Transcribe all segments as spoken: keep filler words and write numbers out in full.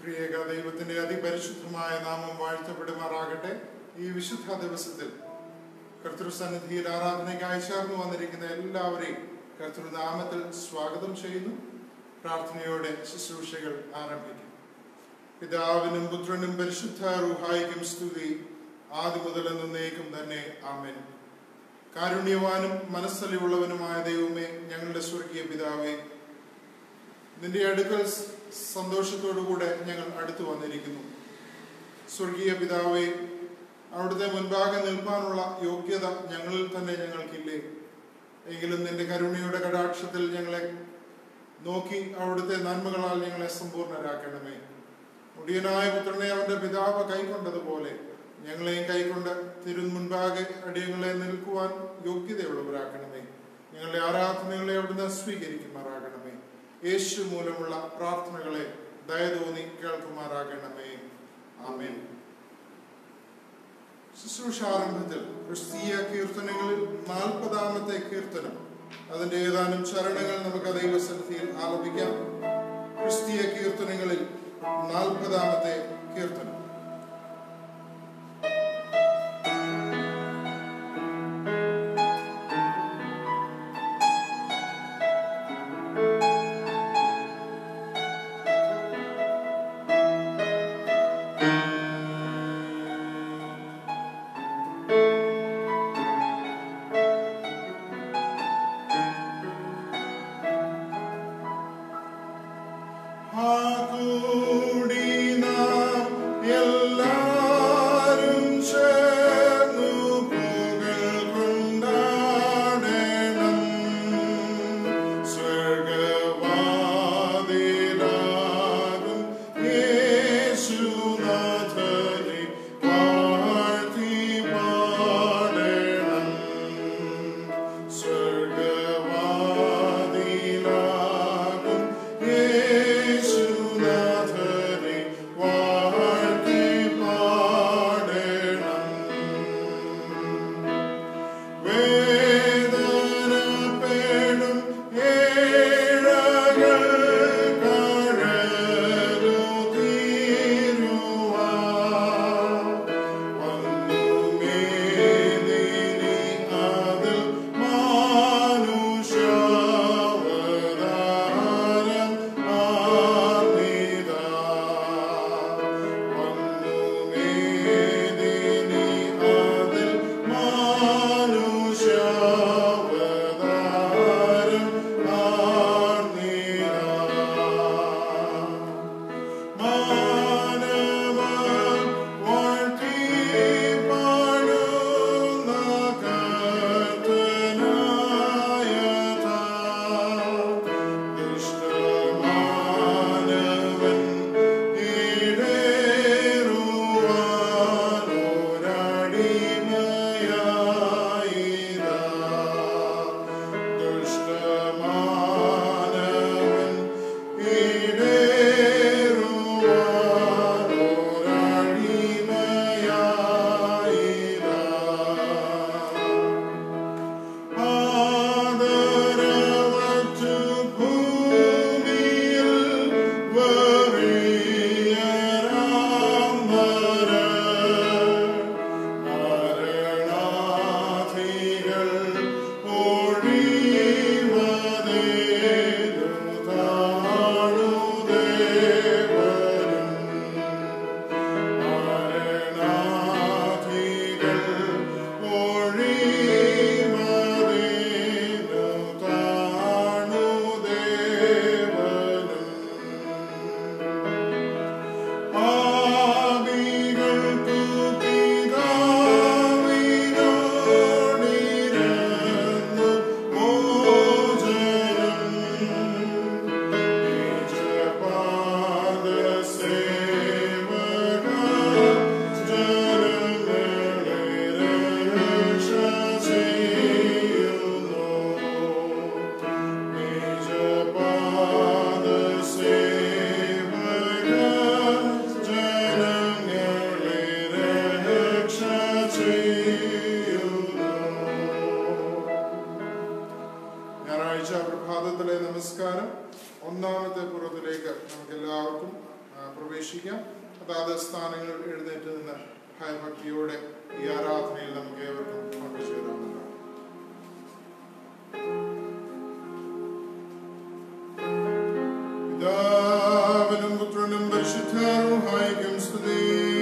പ്രിയേക ദൈവത്തിന്റെ അതിപരിശുദ്ധമായ നാമം വാഴ്ത്തപ്പെടുമാറാകട്ടെ. ഈ വിശുദ്ധ ദിവസത്തിൽ കർത്തൃസന്നിധിയിൽ ആരാധനയ്ക്കായി ചേർന്ന് വന്നിരിക്കുന്ന എല്ലാവരെയും കർത്തൃനാമത്തിൽ സ്വാഗതം ചെയ്യുന്നു. പ്രാർത്ഥനയോടെ ശുശ്രൂഷകൾ ആരംഭിക്കും. പിതാവിനും പുത്രനും പരിശുദ്ധ റൂഹായിക്കും സ്തുതി, ആദ്യം മുതൽ എന്നേക്കും തന്നെ. ആമേൻ. കാരുണ്യവാനും മനസ്സലിവുള്ളവനുമായ ദൈവമേ, ഞങ്ങളുടെ സ്വർഗീയ പിതാവേ, നിന്റെ അടുക്കൽ സന്തോഷത്തോടുകൂടെ ഞങ്ങൾ അടുത്തു വന്നിരിക്കുന്നു. സ്വർഗീയ പിതാവേ, അവിടുത്തെ മുൻപാകെ നിൽക്കാനുള്ള യോഗ്യത ഞങ്ങളിൽ തന്നെ ഞങ്ങൾക്കില്ലേ? എങ്കിലും നിന്റെ കരുണയുടെ കടാക്ഷത്തിൽ ഞങ്ങളെ നോക്കി അവിടുത്തെ നന്മകളാൽ ഞങ്ങളെ സമ്പൂർണരാക്കണമേ. മുടിയനായ പുത്രനെ അവന്റെ പിതാവ് കൈക്കൊണ്ടതുപോലെ ഞങ്ങളെയും കൈക്കൊണ്ട് തിരു മുൻപാകെ അടിയങ്ങളെ നിൽക്കുവാൻ യോഗ്യതയുള്ളവരാക്കണമേ. ഞങ്ങളുടെ ആരാധനകളെ അവിടുന്ന് സ്വീകരിക്കുമാറാകണമേ. യേശു മൂലമുള്ള പ്രാർത്ഥനകളെ ദയതോന്നി കേൾക്കുമാറാകണമേ. ആമേൻ. ശുശ്രൂഷാരംഭത്തിൽ ക്രിസ്തീയ കീർത്തനങ്ങളിൽ നാൽപ്പതാമത്തെ കീർത്തനം, അതിന്റെ ഏതാനും ചരണങ്ങൾ നമുക്ക് ദൈവസന്നിധിയിൽ ആലപിക്കാം. ക്രിസ്തീയ കീർത്തനങ്ങളിൽ നാൽപ്പതാമത്തെ കീർത്തനം. ഞായറാഴ്ച പ്രഭാതത്തിലെ നമസ്കാരം ഒന്നാമത്തെ പുറത്തിലേക്ക് നമുക്ക് എല്ലാവർക്കും പ്രവേശിക്കാം. അതാത് സ്ഥാനങ്ങൾ എഴുന്നേറ്റ് നിന്ന് ഭയഭക്തിയോടെ ഈ ആരാധനയിൽ നമുക്ക് ഏവർക്കും പങ്കുചേരാവുന്നതാണ്. പിതാവിനും പുത്രനും പരിശുദ്ധ റൂഹായിക്കും സ്തുതി.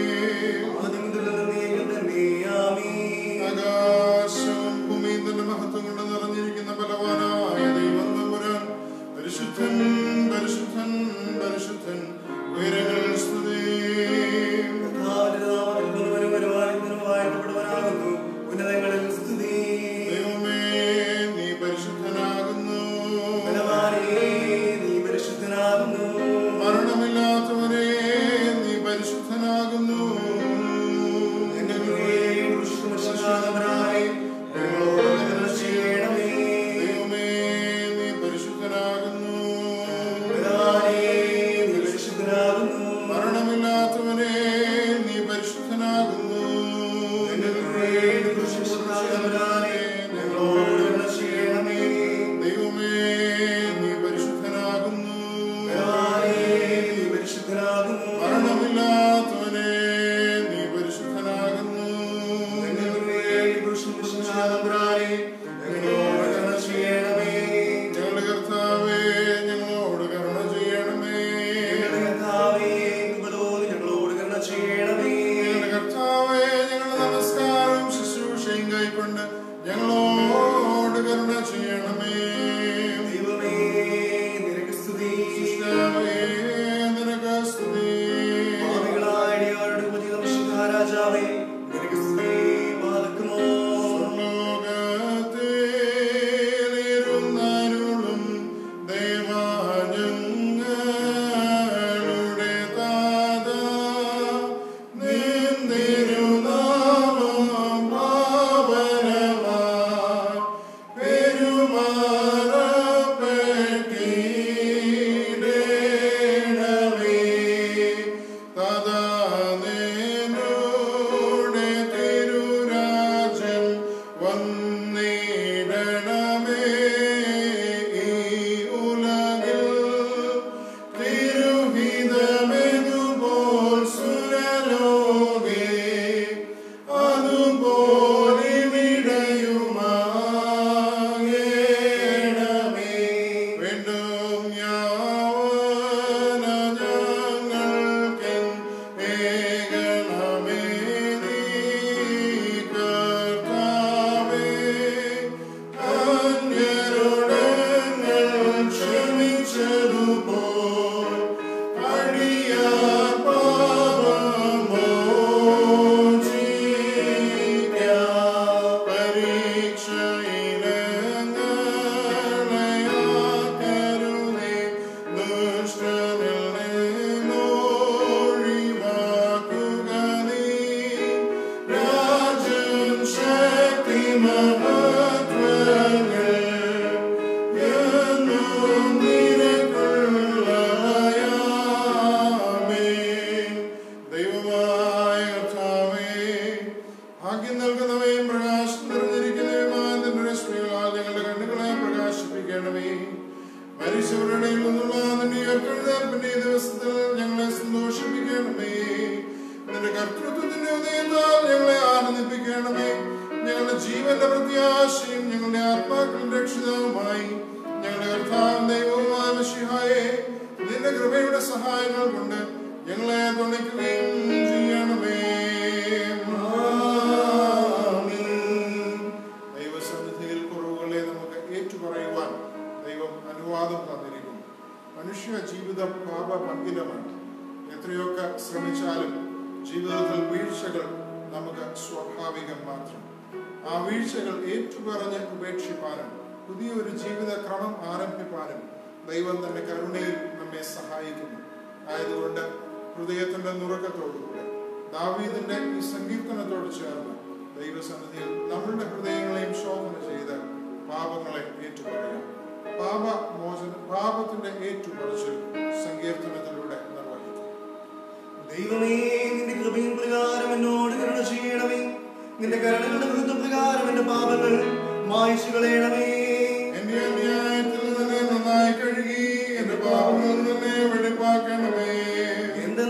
ആകാശവും ഭൂമിയും തന്റെ മഹത്വം കൊണ്ട് നിറഞ്ഞിരിക്കുന്ന ബലവാനായ ദൈവം തമ്പുരാൻ പരിശുദ്ധൻ പരിശുദ്ധൻ പരിശുദ്ധൻ ഉയരങ്ങളിൽ സ്തുതി. ദൈവമേ നീ പരിശുദ്ധനാകുന്നു, മരണമില്ലാത്തവനെ നീ പരിശുദ്ധനാകുന്നു. ദൈവമേ നീ പരിശുദ്ധനാകുന്നു, മരണമില്ലാത്തവനെ നീ പരിശുദ്ധനാകുന്നു. ദൈവമേ നീ പരിശുദ്ധനാകുന്നു, മരണമില്ലാത്തവനെ നീ പരിശുദ്ധനാകുന്നു. ഞങ്ങളുടെ കർത്താവേ ഞങ്ങളോട് കരുണ ചെയ്യണമേ. ഞങ്ങളുടെ കർത്താവേ ഞങ്ങളുടെ നമസ്കാരം ശുശ്രൂഷയും കൈക്കൊണ്ട് ഞങ്ങളോട് കരുണ ചെയ്യണമേ. സൃഷ്ടാവേ നിനക്ക് സ്തുതി. സ്വർലോകത്തിലിരുന്നരുളും ദേവാ ഞങ്ങളുടെ താതാ, നിൻ തിരുനാമം പാവനമായി പെരുമാറപ്പെട്ടിടണമേ. താതാ നിന്നുടെ തിരുരാജ്യം വന്നിടണമേ. ഈ ഉലകിൽ തിരുഹിതമെതുപോൽ സുരലോകേ അതുപോലിവിടെയുമാകണമേ. വീണ്ടും യാവന ഞങ്ങൾക്കെന്നേകണമേ നീ കർത്താവേ. അന്യരോട് ഞങ്ങൾ ക്ഷമിച്ചതുപോൽ അടിയാർ പാപമോചിക്കാം. പരീക്ഷയിലങ്ങളെയാക്കരുതേ, ദുഷ്ടനിൽ നിന്നൊഴിവാക്കുക നീ. രാജ്യം ശക്തി മഹത്വങ്ങൾ എന്നും നിനക്കുള്ളവയാമേൻ. ദൈവമായ കർത്താവേ, ഭാഗ്യം നൽകുന്നവയും പ്രകാശം നിറഞ്ഞിരിക്കുന്നവയുമായ നിന്റെ രശ്മികളാൽ ഞങ്ങളുടെ കണ്ണുകളെ പ്രകാശിപ്പിക്കണമേ. മരിച്ചവരുടെ ഇടയിൽ നിന്നുള്ള നിന്റെ ഉയർത്തെഴുന്നേൽപ്പിന്റെ ഈ ദിവസത്തിൽ ഞങ്ങളെ സന്തോഷിപ്പിക്കണമേ. നിന്റെ കർത്തൃത്വത്തിന്റെ ഉദയത്താൽ ഞങ്ങളെ ആനന്ദിപ്പിക്കണമേ. ഞങ്ങളുടെ ജീവന്റെ പ്രത്യാശയും ഞങ്ങളുടെ ആത്മാക്കളുടെ രക്ഷിതാവുമായി ഞങ്ങളുടെ കർത്താവും ദൈവവുമായ മിശിഹായെ, നിന്റെ കൃപയുടെ സഹായങ്ങൾ കൊണ്ട് ഞങ്ങളെ തുണയ്ക്കുകയും ചെയ്യണമേ. ദൈവസന്നിധിയിൽ കുറവുകളെ നമുക്ക് ഏറ്റുപറയുവാൻ ദൈവം അനുവാദം തന്നിരിക്കുന്നു. മനുഷ്യ ജീവിതം പാപപങ്കിലമാണ്. എത്രയൊക്കെ ശ്രമിച്ചാലും ജീവിതത്തിൽ വീഴ്ചകൾ നമുക്ക് സ്വാഭാവികം മാത്രം. ആ വീഴ്ചകൾ ഏറ്റുപറഞ്ഞ് ഉപേക്ഷിപ്പാനും പുതിയൊരു ജീവിത ക്രമം ആരംഭിപ്പാനും ദൈവം തന്റെ കരുണയിൽ നമ്മെ സഹായിക്കുന്നു. ആയതുകൊണ്ട് ഹൃദയത്തിന്റെ നുറുക്കത്തോടുകൂടെ ദാവീദിന്റെ ഈ സങ്കീർത്തനത്തോട് ചേർന്ന് ദൈവസന്നിധിയിൽ നമ്മളുടെ ഹൃദയങ്ങളെയും ശോധന ചെയ്ത് പാപങ്ങളെ ഏറ്റുപറയാം. പാപമോചന പാപത്തിന്റെ ഏറ്റുപറച്ചിൽ സങ്കീർത്തനത്തിലൂടെ നിർവഹിക്കും. ദൈവമേ, നിന്റെ കൃപയും പ്രകാരം എന്നോട് കരുണ ചെയ്യണമേ. നിന്റെ കരുണകളുടെ വൃത്തപ്രകാരം എന്റെ പാപങ്ങൾ മായ്ച്ചു കളയണമേ. എന്റെ അന്യായത്തിൽ തന്നെ നന്നായി കഴുകി എന്റെ പാപങ്ങളിൽ തന്നെ വെളിപ്പാക്കണമേ. എന്റെ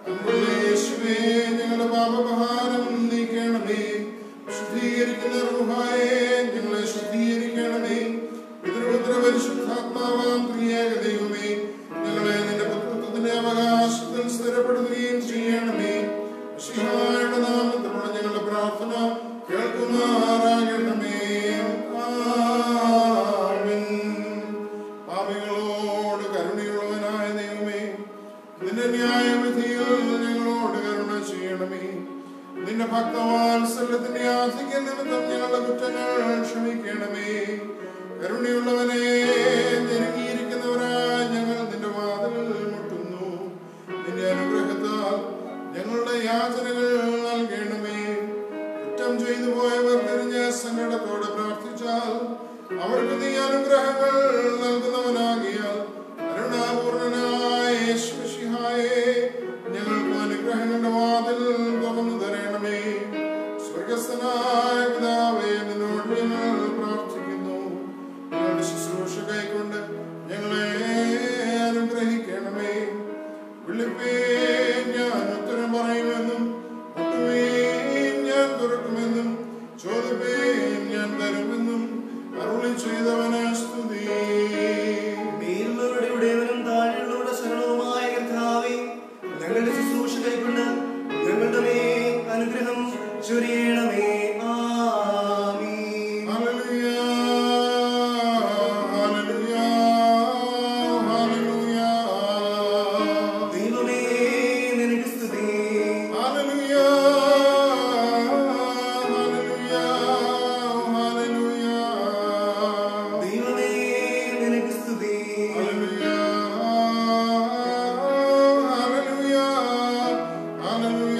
യേശുവേ ഞങ്ങളുടെ പാപഭാരം നീക്കണമേ. ശുദ്ധീകരിക്കുന്ന റൂഹായേ ഞങ്ങളെ ശുദ്ധീകരിക്കണമേ. പിതൃപുത്ര പരിശുദ്ധാത്മാവാം ത്രിയേക ദൈവമേ ഞങ്ങളെ നിന്റെ പുത്രത്വത്തിന്റെ അവകാശത്തിൽ സ്ഥിരപ്പെടുത്തുകയും ചെയ്യണമേ. മിശിഹായുടെ നാമത്തിലുള്ള ഞങ്ങളുടെ പ്രാർത്ഥന കേൾക്കുമാറാകണമേ. ആമേൻ. പാപികളോട് കരുണയുള്ളവനായ ദൈവമേ നിന്റെ ന്യായവിധിയിൽ ഞങ്ങളോട് കരുണ ചെയ്യണമേ. നിന്റെ ഭക്തവാത്സല്യത്തിന്റെ ആധിക്യ നിമിത്തം ഞങ്ങളുടെ കുറ്റങ്ങൾ ക്ഷമിക്കണമേ. കരുണയുള്ളവനെ ഞെരുങ്ങിയിരിക്കുന്നവരായ ഞങ്ങൾ നിന്റെ വാതിൽ മുട്ടുന്നു. നിന്റെ അനുഗ്രഹത്താൽ ഞങ്ങളുടെ യാചനകൾ നൽകണമേ. കുറ്റം ചെയ്തു പോയവർ തിരിഞ്ഞ സങ്കടത്തോടെ പ്രാർത്ഥിച്ചാൽ അവർക്ക് നീ അനുഗ്രഹങ്ങൾ നൽകുന്നവനാകിയാൽ കരുണാപൂർണനായ യേശുമിശിഹായേ ഞങ്ങൾക്ക് അനുഗ്രഹങ്ങളുടെ വാതിൽ തുറന്നു തരണമേ. സ്വർഗസ്ഥനായ പിതാവേ നിന്നോട് ഞങ്ങൾ പ്രാർത്ഥിക്കുന്നു. ഞങ്ങളുടെ ശുശ്രൂഷ കൈക്കൊണ്ട് ഞങ്ങളെ അനുഗ്രഹിക്കണമേ. വിളിപ്പേൻ ഞാൻ ഉത്തരം പറയുമെന്നും മുട്ടുവേൻ ഞാൻ തുറക്കുമെന്നും ചോദിപ്പേൻ ഞാൻ തരുമെന്നും അരുളി ചെയ്തവന് സ്തുതി. മേലുള്ളവരുടെയും താഴെയുള്ളവരുടെ ശരണവുമായ കർത്താവേ ഞങ്ങളുടെ ശുശ്രൂഷ കൈക്കൊണ്ട് ഞങ്ങളുടെ മേൽ അനുഗ്രഹം ചൊരിയണമേ. ആമീൻ. ഹല്ലേലൂയ ഹല്ലേലൂയ ഹല്ലേലൂയ. ദൈവമേ നിനക്ക് സ്തുതി. ഹല്ലേലൂയ ഹല്ലേലൂയ ഹല്ലേലൂയ. ദൈവമേ നിനക്ക് സ്തുതി. ഹല്ലേലൂയ ഹല്ലേലൂയ ഹല്ലേലൂയ.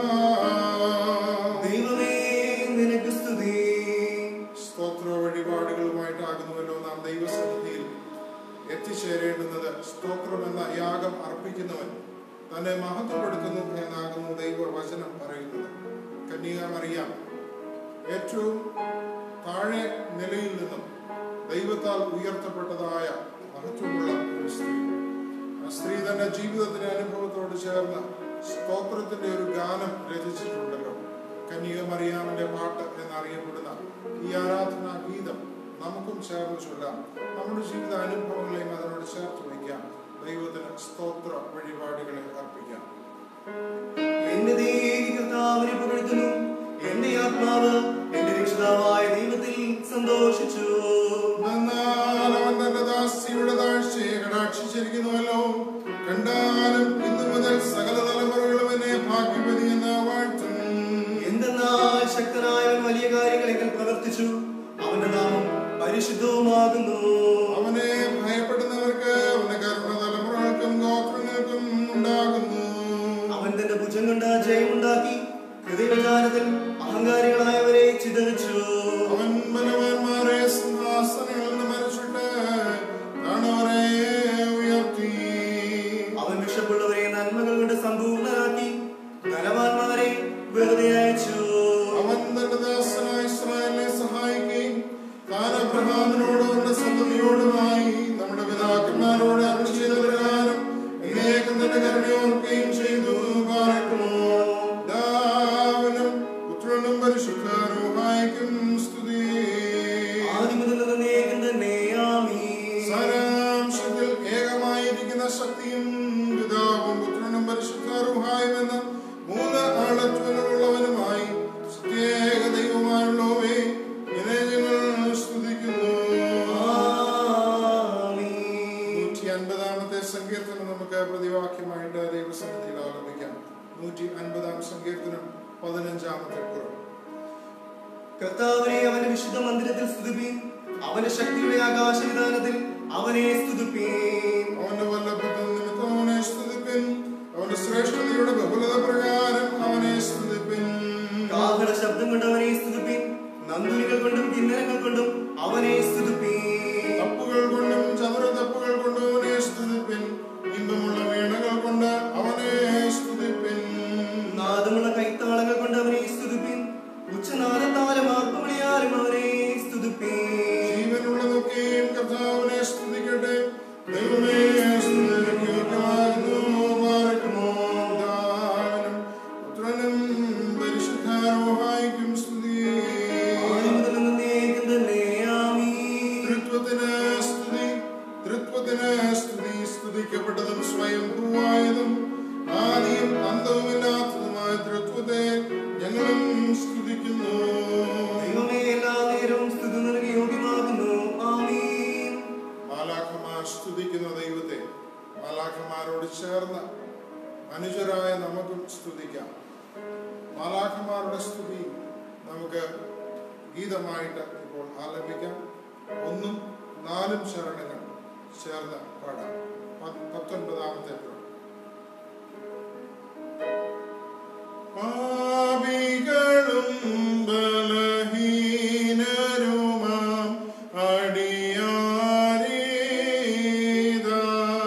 ദൈവമേ നിനക്ക് സ്തുതി. സ്തോത്ര വഴിപാടുകളുമായിട്ടാകുന്നുവല്ലോ നാം ദൈവസന്നിധിയിൽ എത്തിച്ചേരേണ്ടുന്നത്. സ്തോത്രം എന്ന യാഗം അർപ്പിക്കുന്നവൻ തന്നെ മഹത്വപ്പെടുത്തുന്നു എന്നാകുന്നു ദൈവവചനം പറയുന്നത്. കന്യക മറിയാം ഏറ്റവും താഴെ നിലയിൽ നിന്നും ദൈവത്താൽ ഉയർത്തപ്പെട്ടതായ മഹത്വമുള്ള ഒരു സ്ത്രീ. ആ സ്ത്രീ തന്റെ ജീവിതത്തിന്റെ അനുഭവത്തോട് ചേർന്ന് സ്തോത്രത്തിന്റെ ഒരു ഗാനം രചിച്ചിട്ടുണ്ടല്ലോ. കന്യക മറിയാമിന്റെ പാട്ട് എന്നറിയപ്പെടുന്ന ഈ ആരാധനാ ഗീതം നമുക്കും ചേർന്ന് ചൊല്ലാം. നമ്മുടെ ജീവിത അനുഭവങ്ങളെയും അതിനോട് ചേർത്ത് വയ്ക്കാം. ദൈവത്തിന് സ്തോത്ര വഴിപാടുകളെ അർപ്പിക്കാം. എന്റെ ദേഹി കർത്താവിനെ പുകഴ്ത്തുന്നു. എന്റെ ആത്മാവ് എന്റെ രക്ഷിതാവായ ദൈവത്തിൽ സന്തോഷിച്ചു. എന്നാൽ അവൻ തന്റെ ദാസിയുടെ താഴ്ചയെ കടാക്ഷിച്ചിരിക്കുന്നുവല്ലോ. കണ്ടാലും ഇന്നു മുതൽ സകല തലമുറകളും എന്നെ ഭാഗ്യവതി എന്ന് വാഴ്ത്തും. എന്തെന്നാൽ ശക്തനായവൻ വലിയ കാര്യങ്ങൾ എങ്കിൽ പ്രവർത്തിച്ചു. അവന്റെ നാമം പരിശുദ്ധവുമാകുന്നു. അവനെ ഭയപ്പെടുന്നവർക്ക് അവന്റെ കരുണ തലമുറകൾക്കും ഗോത്രങ്ങൾക്കും ഉണ്ടാകുന്നു. അവൻ തന്റെ ഭുജം കൊണ്ട് ജയമുണ്ടാക്കി ഹൃദയവിചാരത്തിൽ അഹങ്കാരികളായവരെ ചിതറിച്ചു. അവൻ ബലവാന്മാരെ സിംഹാസനങ്ങളിൽ നിന്ന് മരിച്ചിട്ട് താണവരെ ഉയർത്തി. അവൻ വിഷപ്പുള്ളവരെ നന്മകൾ കൊണ്ട് സമ്പൂർണരാക്കി ധനവാന്മാരെ വെറുതെ അയച്ചു. അവൻ തന്റെ ദാസനായ ഇസ്രായേലിനെ സഹായിക്കുകയും താൻ അബ്രഹാമിനോടും അവന്റെ സന്തതിയോടുമായി നമ്മുടെ പിതാക്കന്മാരോട് അരുളി ചെയ്ത പ്രകാരം എന്നേക്കും തന്റെ കരുണയോർക്കുകയും ചെയ്തു. പാർക്കുമോ പിതാവിനും പുത്രനും പരിശുദ്ധ റൂഹായിക്കും സ്തുതി. ആദിമുതൽ എന്നേക്കും തന്നെ ആമീൻ. സാരാംശത്തിൽ ഏകമായിരിക്കുന്ന ശക്തിയും പിതാവും പുത്രനും പരിശുദ്ധ റൂഹായും എന്ന മൂന്ന് ആളത്വങ്ങളുള്ളവനുമായി പ്രത്യേക ദൈവമായുള്ളവേ ഇനെ ഞങ്ങൾ സ്തുതിക്കുന്നു. നൂറ്റി അൻപതാമത്തെ സങ്കീർത്തനം നമുക്ക് പ്രതിവാക്യമായിട്ട് ദൈവസന്നിധിയിൽ ആലപിക്കാം. നൂറ്റി അൻപതാം സങ്കീർത്തനം പതിനഞ്ചാമത്തെ കുറവ്. കർത്താവിനെ അവന്റെ വിശുദ്ധ മന്ദിരത്തിൽ സ്തുതിപ്പീൻ. അവന്റെ ശക്തിയുടെ ആകാശവിധാനത്തിൽ അവനെ സ്തുതിപ്പീൻ. അവന്റെ വല്ലഭത്വം നിമിത്തം അവനെ സ്തുതിപ്പിൻ. അവന്റെ ശ്രേഷ്ഠതയുടെ ബഹുലത പ്രകാരം അവനെ സ്തുതിപ്പിൻ. കാഹള ശബ്ദം കൊണ്ട് അവനെ സ്തുതിപ്പീൻ. നന്ദുനികൾ കൊണ്ടും കിന്നരങ്ങൾ കൊണ്ടും അവനെ സ്തുതിപ്പീൻ. തപ്പുകൾ കൊണ്ടും ചതുര തപ്പുകൾ കൊണ്ടും അവനെ സ്തുതിപ്പിൻ. ഇമ്പമുള്ള വീണകൾ കൊണ്ട് അവനെ സ്തുതിപ്പിൻ. നാദമുള്ള കൈത്താളങ്ങൾ കൊണ്ട് അവനെ സ്തുതിപ്പീൻ. ഉച്ചനാദത്താലും ആർപ്പുവിളിയാലും അവനെ സ്തുതിപ്പീൻ. ജീവനുള്ളതൊക്കെയും കർത്താവിനെ സ്തുതിക്കട്ടെ. ദൈവമേ സ്തുതിക്ക് യോഗ്യമാകുന്നു. പാർക്കുമോ. അന്തവുമില്ലാത്തതുമായ തൃത്വത്തെ ഞങ്ങളും സ്തുതിക്കുന്നു. ദൈവമേ, എല്ലാ നേരവും സ്തുതി നിനക്ക് യോഗ്യമാകുന്നു. ആമീൻ. മാലാഖമാർ സ്തുതിക്കുന്ന ദൈവത്തെ മാലാഖമാരോട് ചേർന്ന് മനുഷ്യരായ നമുക്കും സ്തുതിക്കാം. മാലാഖമാരുടെ സ്തുതി നമുക്ക് ഗീതമായിട്ട് ഇപ്പോൾ ആലപിക്കാം. ഒന്നും നാലും ശരണങ്ങൾ ചേർന്ന് പാടാം. പത്തൊൻപതാമത്തെ പാപികളും ബലഹീനരുമാം അടിയാരീതാ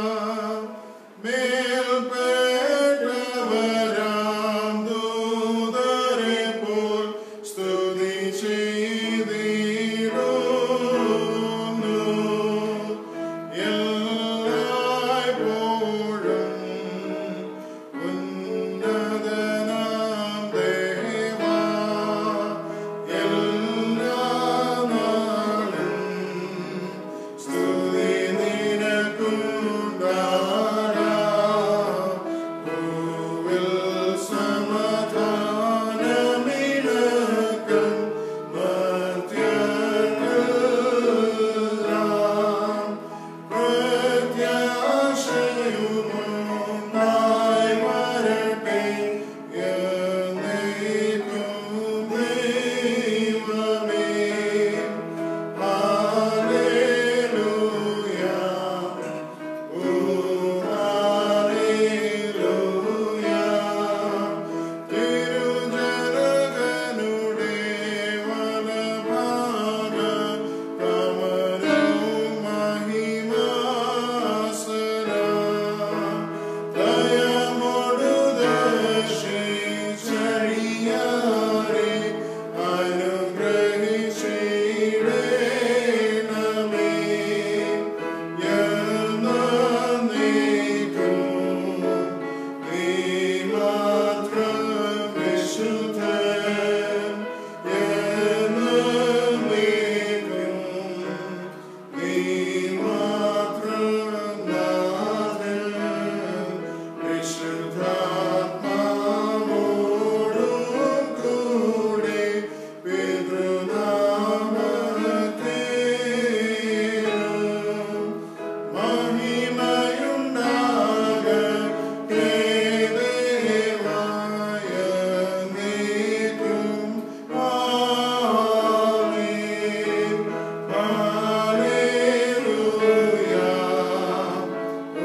മേൽപ്പെട്ടവരാം ദൂതരെ പോൽ സ്തുതി ചെയ്തിടുന്നു. എല്ലായ്പ്പോഴും ഉന്നതനാം ദേവാ, എല്ലാ നാളും സ്തുതി നിനക്കുണ്ടാകാം. ഭൂവിൽ സമാധാനമിണക്കം മർത്യർക്കെല്ലാം പ്രത്യാശയുമുണ്ടായി വരട്ടെ എന്നേക്കും ദൈവമേ. ഹല്ലേലൂയ, ഓ ഹല്ലേലൂയ. തിരുജനകനുടെ വലഭാഗം കമലവും മഹിമാസനം ദയമോടു ദർശിച്ചടിയാരെ അനുഗ്രഹിച്ചിടേണമേ. എന്നേക്കും നീ മാത്രം വിശുദ്ധൻ. എന്നേക്കും നീ മാത്രം നാഥൻ. വിശുദ്ധാത്മാവോടും കൂടെ പിതൃനാമത്തേനും മഹിമയുണ്ടാകട്ടെ ദേവായ നീക്കും. ആമേൻ. ഹല്ലേലൂയ, ഓ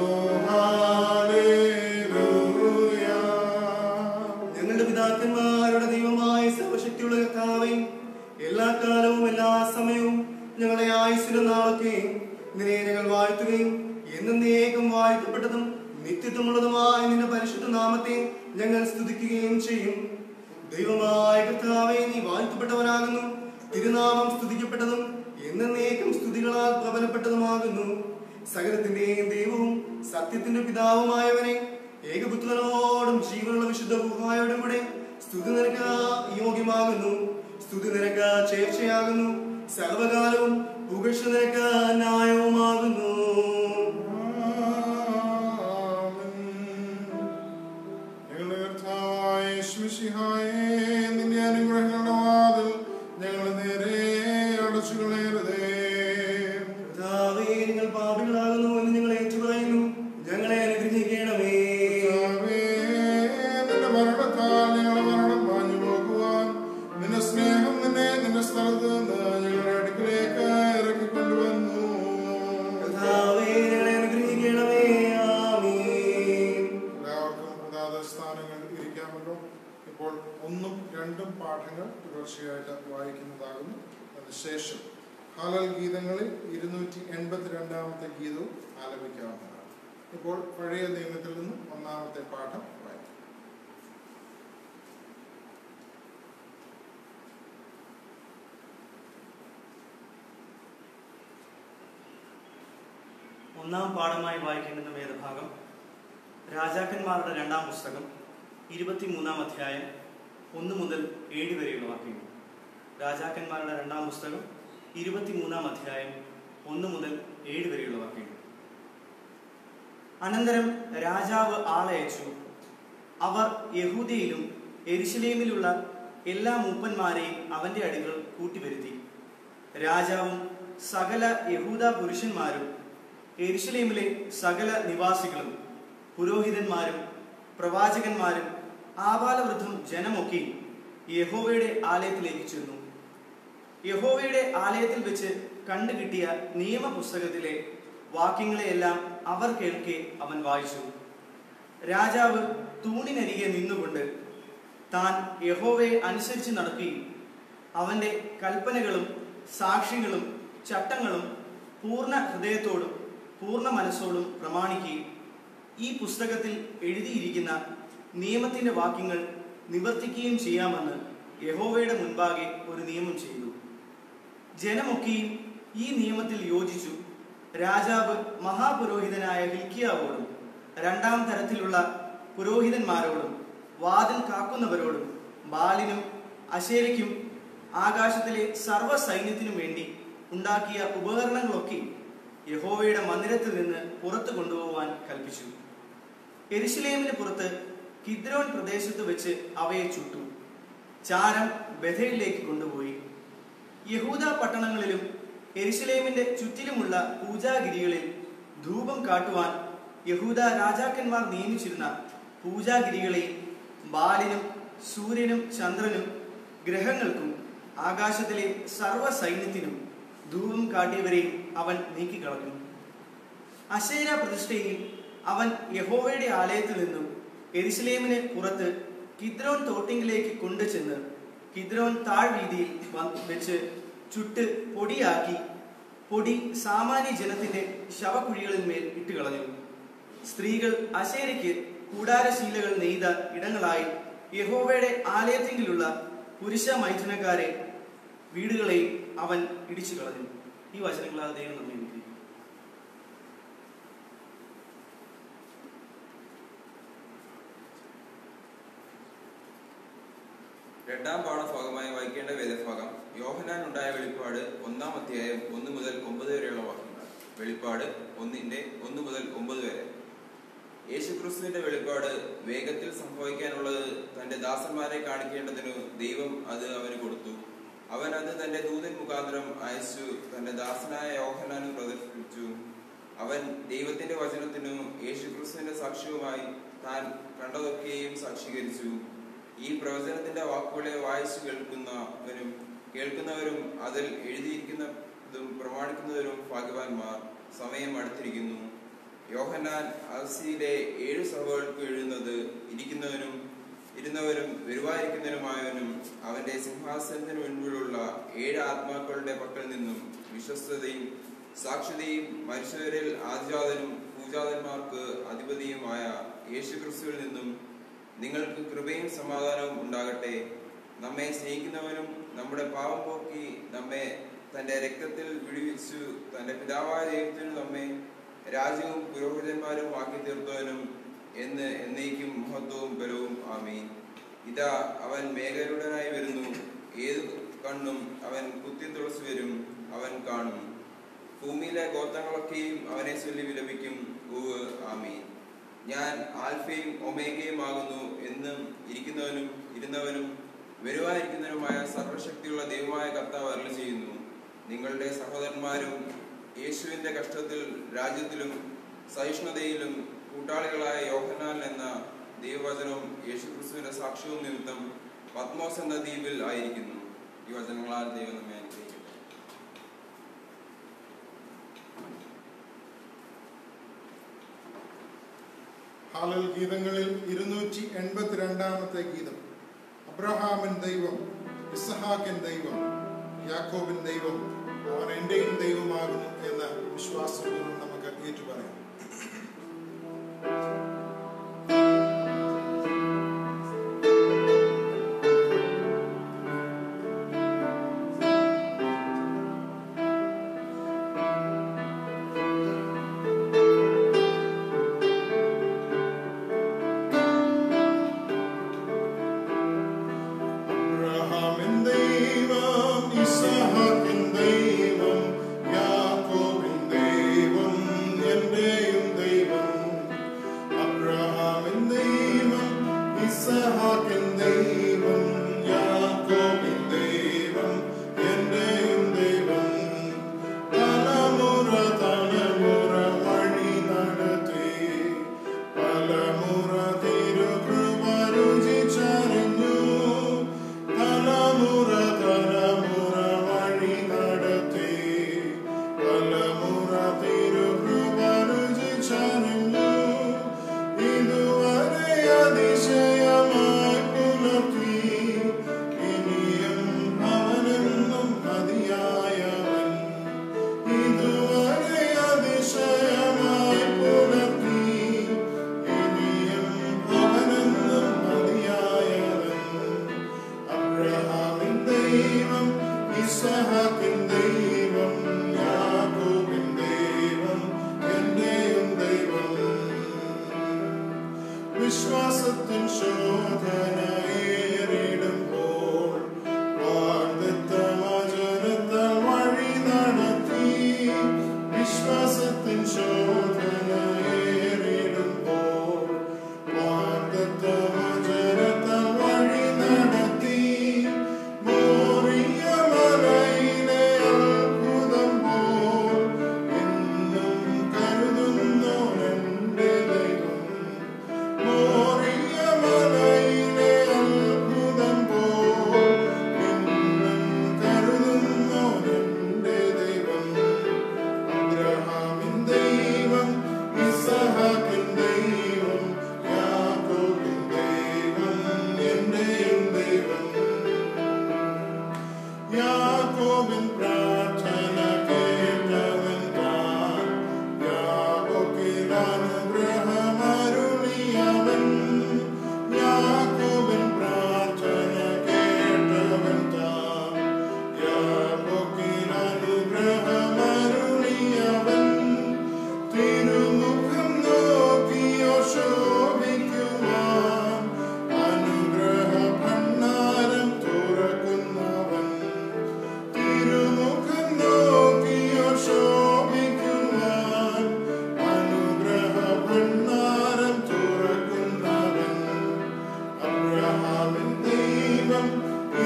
ഹല്ലേലൂയ. ഞങ്ങളുടെ പിതാക്കന്മാരുടെ ദൈവമായ സർവശക്തിയുള്ള കർത്താവേ, എല്ലാ കാലവും എല്ലാ സമയവും ഞങ്ങളെ ആയുസ്സിന്റെ നാളൊക്കെ നിന്നെ ഞങ്ങൾ വാഴ്ത്തുകയും എന്നേക്കും വാഴ്ത്തപ്പെട്ടതും നിത്യത്വമുള്ളതുമായ നിന്റെ പരിശുദ്ധ നാമത്തെ ഞങ്ങൾ സ്തുതിക്കുകയും ചെയ്യും. ദൈവമായ കർത്താവേ, നീ വാഴ്ത്തപ്പെട്ടവനാകുന്നു. തിരുനാമം സ്തുതിക്കപ്പെട്ടതും എന്നേക്കും സ്തുതികളാൽ പ്രബലപ്പെട്ടതുമാകുന്നു. സകലത്തിന്റെയും ദൈവവും സത്യത്തിന്റെ പിതാവുമായവനെ, ഏകപുത്രനോടും ജീവനുള്ള വിശുദ്ധ ഗുഹായോടും കൂടെ സ്തുതി നിനക്ക് യോഗ്യമാകുന്നു. സ്തുതി നിനക്ക് ചേർച്ചയാകുന്നു. സർവകാലവും പുകഴ്ച നിനക്ക് ന്യായവുമാകുന്നു. ഞങ്ങളുടെ കർത്താവായ യേശുമിശിഹായേ, നിന്റെ അനുഗ്രഹങ്ങളുടെ വാതിൽ ഞങ്ങളുടെ നേരെ അടച്ചു കളയരുതേ. കർത്താവേ, നിങ്ങൾ പാപികളാകുന്നു എന്ന് ഞങ്ങൾ ഏറ്റുപറയുന്നു. ഞങ്ങളെ അനുഗ്രഹിക്കണമേ. കർത്താവേ, നിന്റെ മരണത്താൽ ഞങ്ങളുടെ മരണം മാഞ്ഞു പോകുവാൻ നിന്റെ സ്നേഹം നിന്നെ നിന്റെ സ്ഥലത്ത് നിന്ന് ഞങ്ങളുടെ അടുക്കിലേക്ക് ഇറക്കിക്കൊണ്ടുവന്നു. കർത്താവേ, ഞങ്ങളെ അനുഗ്രഹിക്കണമേ. ആമേൻ. എല്ലാവർക്കും അതാത് സ്ഥാനങ്ങൾ ഇരിക്കാമല്ലോ. ഇപ്പോൾ ഒന്നും രണ്ടും പാഠങ്ങൾ തുടർച്ചയായിട്ട് വായിക്കുന്നതാകുന്നു. അതിനുശേഷം ഹാലൽ ഗീതങ്ങളിൽ ഇരുന്നൂറ്റി എൺപത്തി രണ്ടാമത്തെ ഗീതവും ആലപിക്കാവുന്നതാണ്. ഇപ്പോൾ പഴയ നിയമത്തിൽ നിന്നും ഒന്നാമത്തെ പാഠം വായിക്കും. ഒന്നാം പാഠമായി വായിക്കേണ്ടുന്ന വേദഭാഗം രാജാക്കന്മാരുടെ രണ്ടാം പുസ്തകം ഇരുപത്തിമൂന്നാം അധ്യായം ഒന്ന് മുതൽ ഏഴ് വരെയുള്ള വാക്യങ്ങൾ. രാജാക്കന്മാരുടെ രണ്ടാം പുസ്തകം ഇരുപത്തിമൂന്നാം അധ്യായം ഒന്ന് മുതൽ ഏഴ് വരെയുള്ള വാക്യങ്ങൾ. അനന്തരം രാജാവ് ആളയച്ചു. അവർ യഹൂദയിലും യെരുശലേമിലുള്ള എല്ലാ മൂപ്പന്മാരെയും അവന്റെ അടുക്കൽ കൂട്ടിവരുത്തി. രാജാവും സകല യഹൂദ പുരുഷന്മാരും യെരുശലേമിലെ സകല നിവാസികളും പുരോഹിതന്മാരും പ്രവാചകന്മാരും ആബാലവൃദ്ധം ജനമൊക്കെയും യഹോവയുടെ ആലയത്തിലേക്ക് ചെന്നു. യഹോവയുടെ ആലയത്തിൽ വെച്ച് കണ്ടുകിട്ടിയ നിയമപുസ്തകത്തിലെ വാക്യങ്ങളെയെല്ലാം അവർ കേൾക്കെ അവൻ വായിച്ചു. രാജാവ് തൂണിനരികെ നിന്നുകൊണ്ട് താൻ യഹോവയെ അനുസരിച്ച് നടക്കുകയും അവന്റെ കൽപ്പനകളും സാക്ഷ്യങ്ങളും ചട്ടങ്ങളും പൂർണ്ണ ഹൃദയത്തോടും പൂർണ്ണ മനസ്സോടും പ്രമാണിക്കുകയും ഈ പുസ്തകത്തിൽ എഴുതിയിരിക്കുന്ന നിയമത്തിന്റെ വാക്യങ്ങൾ നിവർത്തിക്കുകയും ചെയ്യാമെന്ന് യഹോവയുടെ മുൻപാകെ ഒരു നിയമം ചെയ്തു. ജനമൊക്കെയും ഈ നിയമത്തിൽ യോജിച്ചു. രാജാവ് മഹാപുരോഹിതനായ ഹില്ക്കിയാവോടും രണ്ടാം തരത്തിലുള്ള പുരോഹിതന്മാരോടും വാതിൽ കാക്കുന്നവരോടും ബാലിനും അശേരയ്ക്കും ആകാശത്തിലെ സർവ്വ സൈന്യത്തിനും വേണ്ടി ഉണ്ടാക്കിയ ഉപകരണങ്ങളൊക്കെ യഹോവയുടെ മന്ദിരത്തിൽ നിന്ന് പുറത്തു കൊണ്ടുപോകാൻ കൽപ്പിച്ചു. യെരുശലേമിന് പുറത്ത് കിദ്രോൻ പ്രദേശത്ത് വെച്ച് അവയെ ചുട്ടു. ചാരം ബഥേലിലേക്ക് കൊണ്ടുപോയി. യഹൂദ പട്ടണങ്ങളിലും യെരുശലേമിന്റെ ചുറ്റിലുമുള്ള പൂജാഗിരികളിൽ ധൂപം കാട്ടുവാൻ യഹൂദ രാജാക്കന്മാർ നിയമിച്ചിരുന്ന പൂജാഗിരികളെയും ബാലിനും സൂര്യനും ചന്ദ്രനും ഗ്രഹങ്ങൾക്കും ആകാശത്തിലെ സർവ്വ സൈന്യത്തിനും ധൂപം കാട്ടിയവരെയും അവൻ നീക്കിക്കളഞ്ഞു. അശേര പ്രതിഷ്ഠയിൽ അവൻ യഹോവയുടെ ആലയത്തിൽ നിന്നും യെരുശലേമിന് പുറത്ത് കിദ്രോൻ തോട്ടിങ്കിലേക്ക് കൊണ്ടുചെന്ന് കിദ്രോൻ താഴ്വീതിയിൽ വെച്ച് ചുട്ട് പൊടിയാക്കി പൊടി സാമാന്യ ജനത്തിന്റെ ശവക്കുഴികളിൽ മേൽ ഇട്ടുകളഞ്ഞു. സ്ത്രീകൾ അശേരയ്ക്ക് കൂടാരശീലകൾ നെയ്ത ഇടങ്ങളായി യഹോവയുടെ ആലയത്തിലുള്ള പുരുഷ മൈഥുനക്കാരെ വീടുകളെയും അവൻ ഇടിച്ചു കളഞ്ഞു. ഈ വചനങ്ങളാൽ ദൈവം നമ്മെ അനുഗ്രഹിക്കും. രണ്ടാം പാഠഭാഗമായി വായിക്കേണ്ട വേദഭാഗം യോഹന്നാൻ ഉണ്ടായ വെളിപ്പാട് ഒന്നാം അധ്യായം ഒന്ന് മുതൽ ഒമ്പത് വരെയുള്ള വാക്യങ്ങൾ. വെളിപ്പാട് ഒന്നിന്റെ ഒന്ന് മുതൽ ഒമ്പത് വരെ. യേശുക്രിസ്തുവിന്റെ വെളിപ്പാട് വേഗത്തിൽ സംഭവിക്കാനുള്ളത് തന്റെ ദാസന്മാരെ കാണിക്കേണ്ടതിനു ദൈവം അത് അവന് കൊടുത്തു. അവൻ അത് തന്റെ ദൂതൻ മുഖാന്തരം അയച്ചു തന്റെ ദാസനായ യോഹന്നാനും പ്രദർശിപ്പിച്ചു. അവൻ ദൈവത്തിന്റെ വചനത്തിനു യേശുക്രിസ്തുവിന്റെ സാക്ഷ്യവുമായി താൻ കണ്ടതൊക്കെയും സാക്ഷീകരിച്ചു. ഈ പ്രവചനത്തിന്റെ വാക്കുകളെ വായിച്ചു കേൾക്കുന്നവരും കേൾക്കുന്നവരും അതിൽ എഴുതിയിരിക്കുന്നതും പ്രമാണിക്കുന്നവരും ഭാഗ്യവാന്മാർ. സമയം അടുത്തിരിക്കുന്നു. യോഹന്നാൻ ആസിയിലെ ഏഴു സഭകൾക്ക് എഴുതുന്നത് ഇരിക്കുന്നവനും ഇരുന്നവരും വരുവായിരിക്കുന്നവനുമായവനും അവന്റെ സിംഹാസനത്തിന് മുൻപിലുള്ള ഏഴ് ആത്മാക്കളുടെ പക്കൽ നിന്നും വിശ്വസ്തതയും സാക്ഷ്യതയും മനുഷ്യരിൽ ആദിജാതനും പൂജാതന്മാർക്ക് അധിപതിയുമായ യേശുക്രിസ്തുവിൽ നിന്നും നിങ്ങൾക്ക് കൃപയും സമാധാനവും ഉണ്ടാകട്ടെ. നമ്മെ സ്നേഹിക്കുന്നവനും നമ്മുടെ പാപം പോക്കി നമ്മെ തന്റെ രക്തത്തിൽ വിടുവിച്ചു തന്റെ പിതാവായ ദൈവത്തിനു നമ്മെ രാജ്യവും പുരോഹിതന്മാരും ആക്കി തീർത്തവനും എന്ന് എന്നേക്കും മഹത്വവും ബലവും ആമീൻ. ഇതാ അവൻ മേഘരുടനായി വരുന്നു. ഏതു കണ്ണും അവൻ കുത്തി തുളച്ചു വരും. അവൻ കാണും. ഭൂമിയിലെ ഗോത്രങ്ങളൊക്കെയും അവനെ ചൊല്ലി വിലപിക്കും. ഊവ് ആമീൻ. ഞാൻ ആൽഫയും ഒമേഗയും ആകുന്നു എന്നും ഇരിക്കുന്നവനും ഇരുന്നവനും വരുവാനിരിക്കുന്നവനുമായ സർവശക്തിയുള്ള ദൈവമായ കർത്താവ് അരുളി ചെയ്യുന്നു. നിങ്ങളുടെ സഹോദരന്മാരും യേശുവിന്റെ കഷ്ടത്തിൽ രാജ്യത്തിലും സഹിഷ്ണുതയിലും കൂട്ടാളികളായ യോഹന്നാൻ എന്ന ദൈവവചനവും യേശുക്രിസ്തുവിന്റെ സാക്ഷ്യവും നിമിത്തം പത്മോസ് എന്ന ദ്വീപിൽ ആയിരിക്കുന്നു. ഈ വചനങ്ങളാൽ ദൈവം നമ്മെ അനുഗ്രഹിക്കട്ടെ. ഹാലൽ ഗീതങ്ങളിൽ ഇരുന്നൂറ്റി എൺപത്തിരണ്ടാമത്തെ ഗീതം. അബ്രഹാമിൻ ദൈവം, ഇസ്ഹാക്കിൻ ദൈവം, യാക്കോബിൻ ദൈവം, അവൻ എന്റെയും ദൈവമാകുന്നു എന്ന വിശ്വാസപൂർവ്വം നമുക്ക് ഏറ്റുപറയാം. Amen.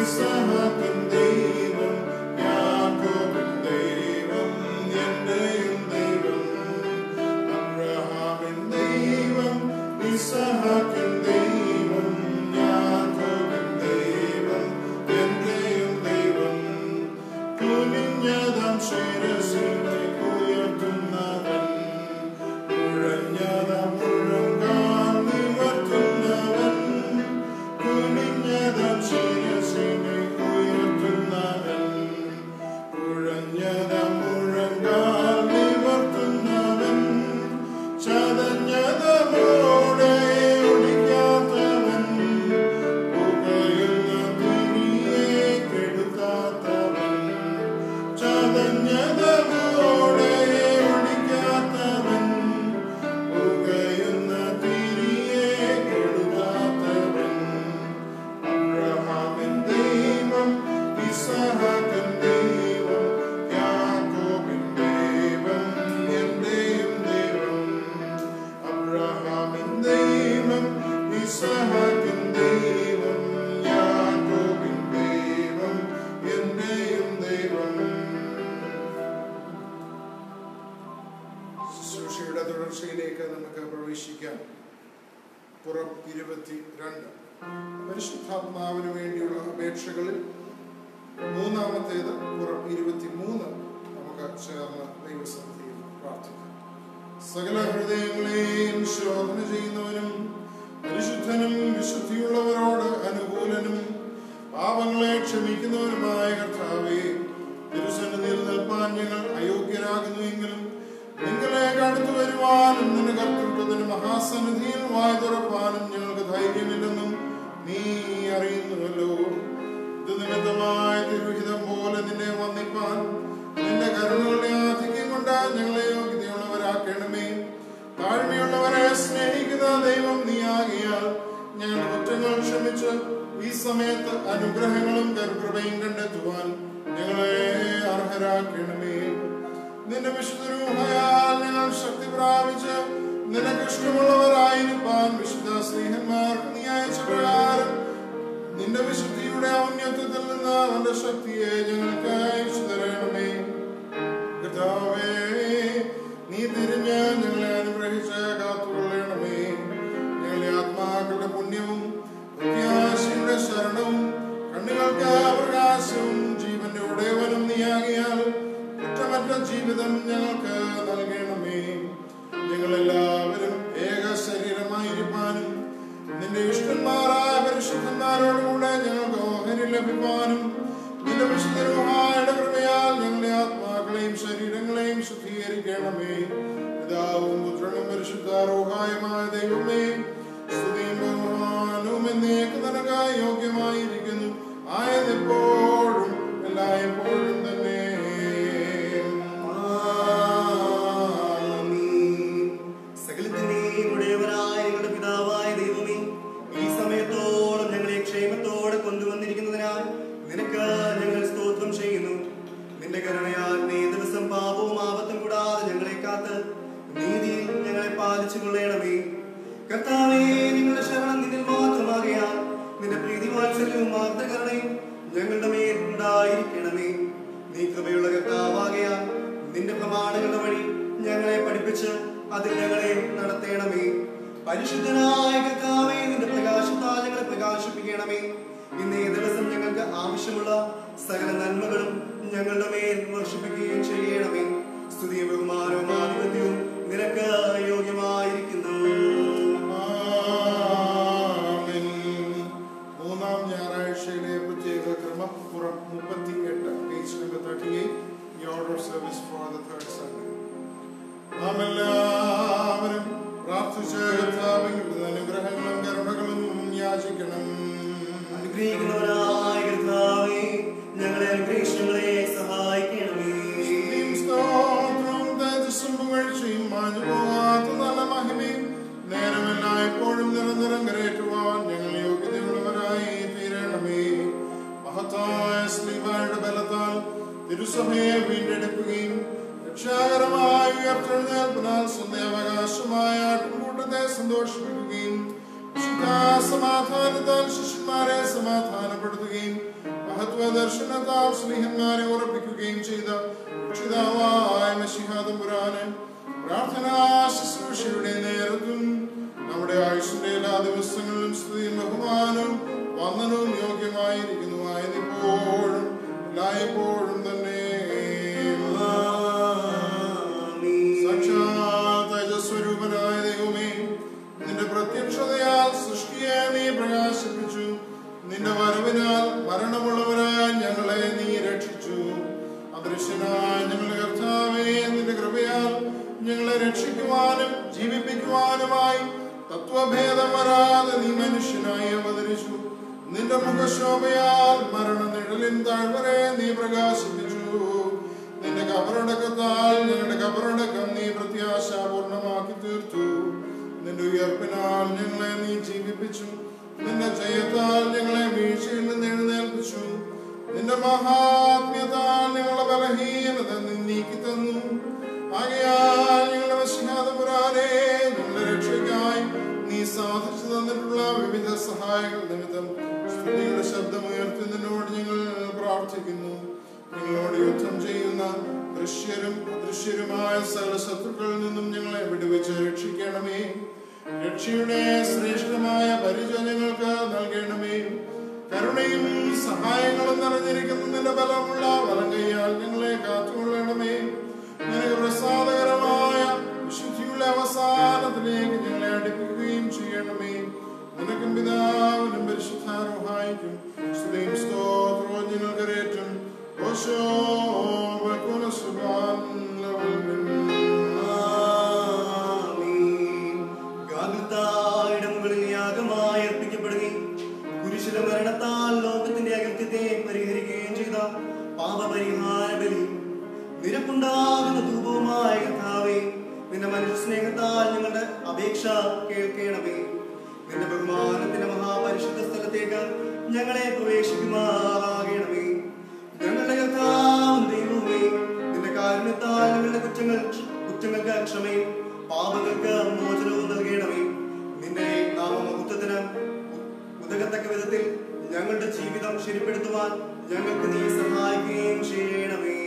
ഇസ്ഹാക്കിൻ ദൈവം യാക്കോബിൻ ദൈവം എന്റെയും ദൈവം അബ്രഹാമിൻ ദൈവം ഇസ്ഹാക്കിൻ ദൈവം യാക്കോബിൻ ദൈവം എന്റെയും ദൈവം കുനിഞ്ഞതാം ശിരസിനെ ഉയർത്തുന്നവൻ കുഴഞ്ഞതാം മുഴങ്കാൽ നിവർത്തുന്നവൻ കുനിഞ്ഞതാം ശിരസിനെ ഉയർത്തുന്നവൻ കുഴഞ്ഞതാം മുഴങ്കാൽ നിവർത്തുന്നവൻ ചതഞ്ഞതമോടെ ഒടിക്കാത്തവൻ പുകയുന്ന തിരിയെ കെടുത്താത്തവൻ ചതഞ്ഞതമോടെ ഒടിക്കാത്തവൻ പുകയുന്ന തിരിയെ കെടുത്താത്തവൻ അബ്രഹാമിൻ ദൈവം ഇസ്ഹാക്കിൻ ദൈവം യാക്കോബിൻ ദൈവം എന്റെയും ദൈവം അബ്രഹാമിൻ ദൈവം ഇസ്ഹാക്കിൻ ദൈവം യാക്കോബിൻ ദൈവം എന്റെയും ദൈവം. ശുശ്രൂഷയുടെ തുടർച്ചയിലേക്ക് നമുക്ക് പ്രവേശിക്കാം. പുറം ഇരുപത്തി രണ്ട് പരിശുദ്ധാത്മാവിന് വേണ്ടിയുള്ള അപേക്ഷകളിൽ മൂന്നാമത്തേത് പുറം ഇരുപത്തി മൂന്ന് നമുക്ക് ചേർന്ന് ദൈവസന്നിധിയിൽ പ്രാർത്ഥിക്കാം. സകല ഹൃദയങ്ങളെയും ശോധന ചെയ്യുന്നവനും പരിശുദ്ധനും വിശുദ്ധിയുള്ളവരോട് അനുകൂലനും പാപങ്ങളെ ക്ഷമിക്കുന്നവനുമായ കർത്താവേ, തിരുസന്നിധിയിൽ നിൽപ്പാൻ ഞങ്ങൾ അയോഗ്യരാകുന്നുവെങ്കിലും നിങ്ങളെ അടുത്തു വരുവാനും നിന്റെ കർത്തൃത്വത്തിന് മഹാസന്നിധിയിൽ വായ് തുറപ്പാനും ഞങ്ങൾക്ക് ധൈര്യമില്ലെന്നും നീ അറിയുന്നുവല്ലോ. ഇത് നിമിത്തമായ തിരുഹിതം പോലെ നിന്നെ വന്ദിപ്പാൻ നിന്റെ കരുണകളുടെ ആധിക്യം കൊണ്ട് ഞങ്ങളെ യോഗ്യതയുള്ളവരാക്കണമേ. താഴ്മയുള്ളവരെ സ്നേഹിക്കുന്ന ദൈവം നീ ആകിയാൽ ഞങ്ങളുടെ കുറ്റങ്ങൾ ക്ഷമിച്ച് ഈ സമയത്ത് അനുഗ്രഹങ്ങളും കരുകൃപയും കണ്ടെത്തുവാൻ ഞങ്ങളെ അർഹരാക്കണമേ. നിന്റെ വിശുദ്ധരൂഹയാൽ ഞങ്ങൾ ശക്തി പ്രാപിച്ച് നിനക്ക് ഇഷ്ടമുള്ളവരായിരിക്കാൻ വിശുദ്ധ സ്നേഹന്മാർക്ക് നീ അയച്ച പ്രകാരം നിന്റെ വിശുദ്ധിയുടെ ഔന്നത്യത്തിൽ നിന്ന് അവന്റെ ശക്തിയെ ഞങ്ങൾക്ക് അയച്ചു തരണമേ. കർത്താവേ, നീ തിരിഞ്ഞ് ഞങ്ങളെ അനുഗ്രഹിച്ച് കാത്തുകൊള്ളണമേ. ഞങ്ങളെ ആത്മാക്കളുടെ പുണ്യവും പ്രത്യാശയുടെ ശരണവും കണ്ണുകൾക്ക് പ്രകാശവും ജീവന്റെ ഉടയവനും നീയാകിയാൽ കുറ്റമറ്റ ജീവിതം ഞങ്ങൾക്ക് നൽകണമേ. ഞങ്ങളെല്ലാവരും ഏക ശരീരമായിരിക്കാനും നിന്റെ ഇഷ്ടന്മാരായ പരിശുദ്ധന്മാരോടുകൂടെ ഞങ്ങൾക്ക് ഓഹരി ലഭിക്കാനും നിന്റെ വിശുദ്ധരൂഹായുടെ കൃപയാൽ ഞങ്ങളുടെ ആത്മാക്കളെയും ശരീരങ്ങളെയും ശുദ്ധീകരിക്കണമേ. പിതാവും പുത്രനും പരിശുദ്ധാരൂഹായുമായ ദൈവമേ, സ്തുതിയും ബഹുമാനവും എന്നേക്ക് നിനക്ക് യോഗ്യമായിരിക്കുന്നു, ആയതെപ്പോഴും എല്ലായ്പ്പോഴും തന്നെ. സകലത്തിന്റെയും ഉടയവനായ ഞങ്ങളുടെ പിതാവായ ദൈവമേ, ഈ സമയത്തോളം ഞങ്ങളെ ക്ഷേമത്തോടെ കൊണ്ടുവന്നിരിക്കുന്നതിനാൽ നിനക്ക് ഞങ്ങൾ സ്തോത്രം ചെയ്യുന്നു. നിന്റെ കരുണയാൽ നീ ദിവസം പാപവും ആപത്തും കൂടാതെ ഞങ്ങളെ കാത്ത് നീതിയിൽ ഞങ്ങളെ പാലിച്ചു കൊള്ളണമേ. കർത്താവേ, നിങ്ങളുടെ ശരണം നിന്നിൽ മാത്രമാകയാൽ നിന്റെ പ്രീതി വാത്സല്യവും മാർദ്ദകരുണയും ഞങ്ങളുടെ മേൽ ഉണ്ടായിരിക്കണമേ. നീ കൃപയുള്ള കർത്താവാകയാൽ നിന്റെ പ്രമാണങ്ങളുടെ വഴി ഞങ്ങളെ പഠിപ്പിച്ച് അതിൽ ഞങ്ങളെ നടത്തണമേ. പരിശുദ്ധനായ കർത്താവേ, നിന്റെ പ്രകാശത്താൽ ഞങ്ങളെ പ്രകാശിപ്പിക്കണമേ. ഇന്നേ ദിവസം ഞങ്ങൾക്ക് ആവശ്യമുള്ള സകല നന്മകളും ഞങ്ങളുടെ മേൽ വർഷിപ്പിക്കുകയും ചെയ്യണമേ. സ്തുതിയും ബഹുമാനവും ആധിപത്യവും നിനക്ക് യോഗ്യമായിരിക്കുന്നു. മൂന്നാം ഞായറാഴ്ചയിലെ പ്രത്യേക ക്രമം പുറം മുപ്പത്തി എട്ട് page number thirty eight the order of service for the third Sunday. നാം എല്ലാവരും പ്രാർത്ഥിച്ച കർത്താവിന്റെ അനുഗ്രഹങ്ങളും കരുണകളും യാചിക്കണം. അനുഗ്രഹിക്കുന്നവനായ കർത്താവേ, ഞങ്ങളെ അനുഗ്രഹിച്ചങ്ങളെ സഹായിക്കണമേ. സ്തോത്രവും തേജസ്സും പുകഴ്ചയും മാഞ്ഞു പോകാത്ത നല്ല മഹിമയും നേരമെല്ലാം എപ്പോഴും നിരന്തരം കരയേറ്റുവാൻ ഞങ്ങൾ യോഗ്യതയുള്ളവരായി തീരണമേ. മഹത്തായ സ്ലീബായുടെ ബലത്താൽ തിരുസഭയെ വീണ്ടെടുക്കുകയും രക്ഷാകരമായ ഉയർത്തെഴുന്നേൽപ്പിനാൽ സ്വന്തം അവകാശമായ ആട്ടിൻകൂട്ടത്തെ സന്തോഷിപ്പിക്കുകയും സമാധാനത്താൽ ശിഷ്യന്മാരെ സമാധാനപ്പെടുത്തുകയും ദർശനത്താൽ സ്നേഹന്മാരെ ഉറപ്പിക്കുകയും ചെയ്ത രക്ഷിതാവായ മശിഹ തമ്പുരാനെ പ്രാർത്ഥനാ ശുശ്രൂഷയുടെ നേരത്തും നമ്മുടെ ആയുഷിന്റെ എല്ലാ ദിവസങ്ങളിലും സ്തുതിയും ബഹുമാനവും വന്ദനവും യോഗ്യമായിരിക്കുന്നതായത് ഇപ്പോഴും എല്ലായ്പ്പോഴും തന്നെ. സാക്ഷാത് തേജസ്വരൂപനായ ദൈവമേ, നിന്റെ പ്രത്യക്ഷതയാൽ സൃഷ്ടിയെ നീ പ്രകാശിപ്പിച്ചു. നിന്റെ വരവിനാൽ മരണമുള്ളവരായ ഞങ്ങളെ നീ രക്ഷിച്ചു. അദൃശ്യനായ ഞങ്ങളുടെ കർത്താവേ, നിന്റെ കൃപയാൽ ഞങ്ങളെ രക്ഷിക്കുവാനും ജീവിപ്പിക്കുവാനുമായി തത്വഭേദം വരാതെ നീ മനുഷ്യനായി അവതരിച്ചു. നിന്റെ മുഖശോഭയാൽ മരണ നിഴലിൻ താഴ്വരെ നീ പ്രകാശിപ്പിച്ചു. നിന്റെ കബറടക്കത്താൽ ഞങ്ങളുടെ കബറടക്കം നീ പ്രത്യാശാപൂർണമാക്കി തീർത്തു. നിന്റെ ഉയർപ്പിനാൽ ഞങ്ങളെ നീ ജീവിപ്പിച്ചു. നിന്റെ ജയത്താൽ ഞങ്ങളെ വീഴ്ചയിൽ നിന്ന് എഴുന്നേൽപ്പിച്ചു. നിന്റെ മഹാത്മ്യത്താൽ ഞങ്ങളുടെ ബലഹീനത നീ നീക്കി തന്നു. ആകയാൽ ഞങ്ങളുടെ മശിഹാതപുരാനെ, ഞങ്ങളുടെ രക്ഷയ്ക്കായി നീ സാധിച്ചു തന്നിട്ടുള്ള വിവിധ സഹായങ്ങൾ നിമിത്തം സ്തുതിയുടെ ശബ്ദമുയർത്തി നിന്നോട് ഞങ്ങൾ പ്രാർത്ഥിക്കുന്നു. നിങ്ങളോട് യുദ്ധം ചെയ്യുന്ന ദൃശ്യരും അദൃശ്യരുമായ സകല ശത്രുക്കളിൽ നിന്നും ഞങ്ങളെ വിടുവിച്ച് രക്ഷിക്കണമേ. രക്ഷയുടെ ശ്രേഷ്ഠമായ പരിചയം ഞങ്ങൾക്ക് നൽകണമേ. കരുണയും സഹായങ്ങളും നിറഞ്ഞിരിക്കുന്ന നിന്റെ ബലമുള്ള വലം കൈയാൽ ഞങ്ങളെ കാത്തുകൊള്ളണമേ. നിനക്ക് പ്രസാദകരമായ വിശുദ്ധിയുള്ള അവസാനത്തിലേക്ക് ഞങ്ങളെ അടുപ്പിക്കുകയും ചെയ്യണമേ. നിനക്കും പിതാവിനും പരിശുദ്ധാരൂഹായിക്കും സ്തുതിയും സ്തോത്രവും ഞങ്ങൾ കരേറ്റും. ഓശോ കുരിശിലെ മരണത്താൽ ലോകത്തിന്റെ അകൃത്യത്തെ പരിഹരിക്കുകയും ചെയ്ത പാപപരിഹാര ബലി നിരക്കുണ്ടാകുന്ന ധൂപവുമായ കർത്താവേ, നിന്റെ മനുഷ്യ സ്നേഹത്താൽ ഞങ്ങളുടെ അപേക്ഷ കേൾക്കണമേ. നിന്റെ ബഹുമാനത്തിന്റെ മഹാപരിശുദ്ധ സ്ഥലത്തേക്ക് ഞങ്ങളെ പ്രവേശിക്കുമാറാകണമേ. ഞങ്ങളുടെ കർത്താവും ദൈവമേ, നിന്റെ കാരുണ്യത്താൽ ഞങ്ങളുടെ കുറ്റങ്ങൾ കുറ്റങ്ങൾക്ക് ക്ഷമയും പാപങ്ങൾക്ക് മോചനവും നൽകണമേ. നിന്റെ നാമമഹത്വത്തിന് ഉതകത്തക്ക വിധത്തിൽ ഞങ്ങളുടെ ജീവിതം ശരിപ്പെടുത്തുവാൻ ഞങ്ങൾക്ക് നീ സഹായിക്കുകയും ചെയ്യണമേ.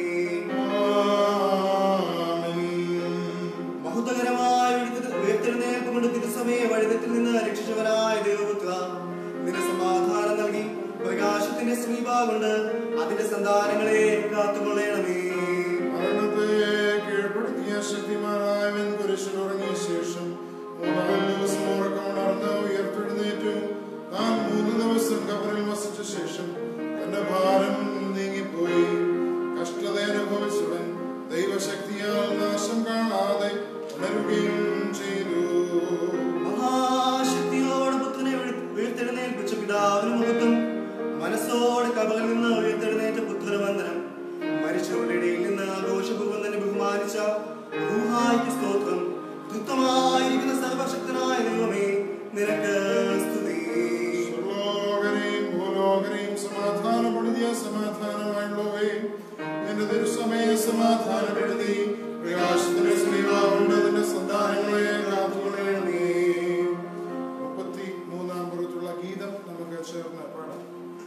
മഹത്വകരമായ ഉയർത്തെഴുന്നേൽപ്പ് കൊണ്ട് തിരുസഭയെ വഴിതെറ്റിൽ നിന്ന് രക്ഷിച്ചവനായ ദൈവപുത്ര, നിന്റെ സമാധാനം നൽകി പ്രകാശത്തിന്റെ സമീപ കൊണ്ട് അതിന്റെ സന്താനങ്ങളെ കാത്തുകൊള്ളണമേ. മരണത്തെ കീഴ്പ്പെടുത്തിയ ശക്തിമാനായവൻ കുരിശിലുറങ്ങിയ ശേഷം മൂന്നാം ദിവസം ഉറക്കമുണർന്ന് ഉയർത്തെഴുന്നേറ്റു. താൻ മൂന്ന് ദിവസം കബറിൽ വസിച്ച ശേഷം തന്റെ ഭാരം നീങ്ങിപ്പോയി. കഷ്ടത അനുഭവിച്ചവൻ ദൈവശക്തിയാൽ നാശം കാണാതെ ഉണരുകയും ചെയ്തു. മഹാശക്തിയോടെ പുത്രനെ ഉയർത്തെഴുന്നേൽപ്പിച്ച പിതാവിന് മഹത്വം. മനസ്സോടെ കബറിൽ നിന്ന് ഉയർത്തെഴുന്നേറ്റ പുത്രവന്ദനം. മരിച്ചവരുടെ ഇടയിൽ നിന്ന് ആഘോഷപൂർവ്വം തന്നെ ബഹുമാനിച്ച റൂഹായിക്ക് സ്തോത്രം. തൃപ്തമായിരിക്കുന്ന സർവശക്തനായ ദൈവമേ, നിനക്ക് സ്തുതി. സർവ്വലോകരെയും ഭൂലോകരെയും സമാധാനപ്പെടുത്തിയ സമാധാനമായുള്ളവേ, നിന്റെ തിരുസമയെ സമാധാനപ്പെടുത്തി പ്രകാശത്തിന്റെ സ്നേഹമുണ്ട് അതിന്റെ സന്താനങ്ങളെ കാത്തുകൊള്ളണമേ. മുപ്പത്തി മൂന്നാം പുറത്തുള്ള ഗീതം നമുക്ക് ചേർന്ന് പാടാം.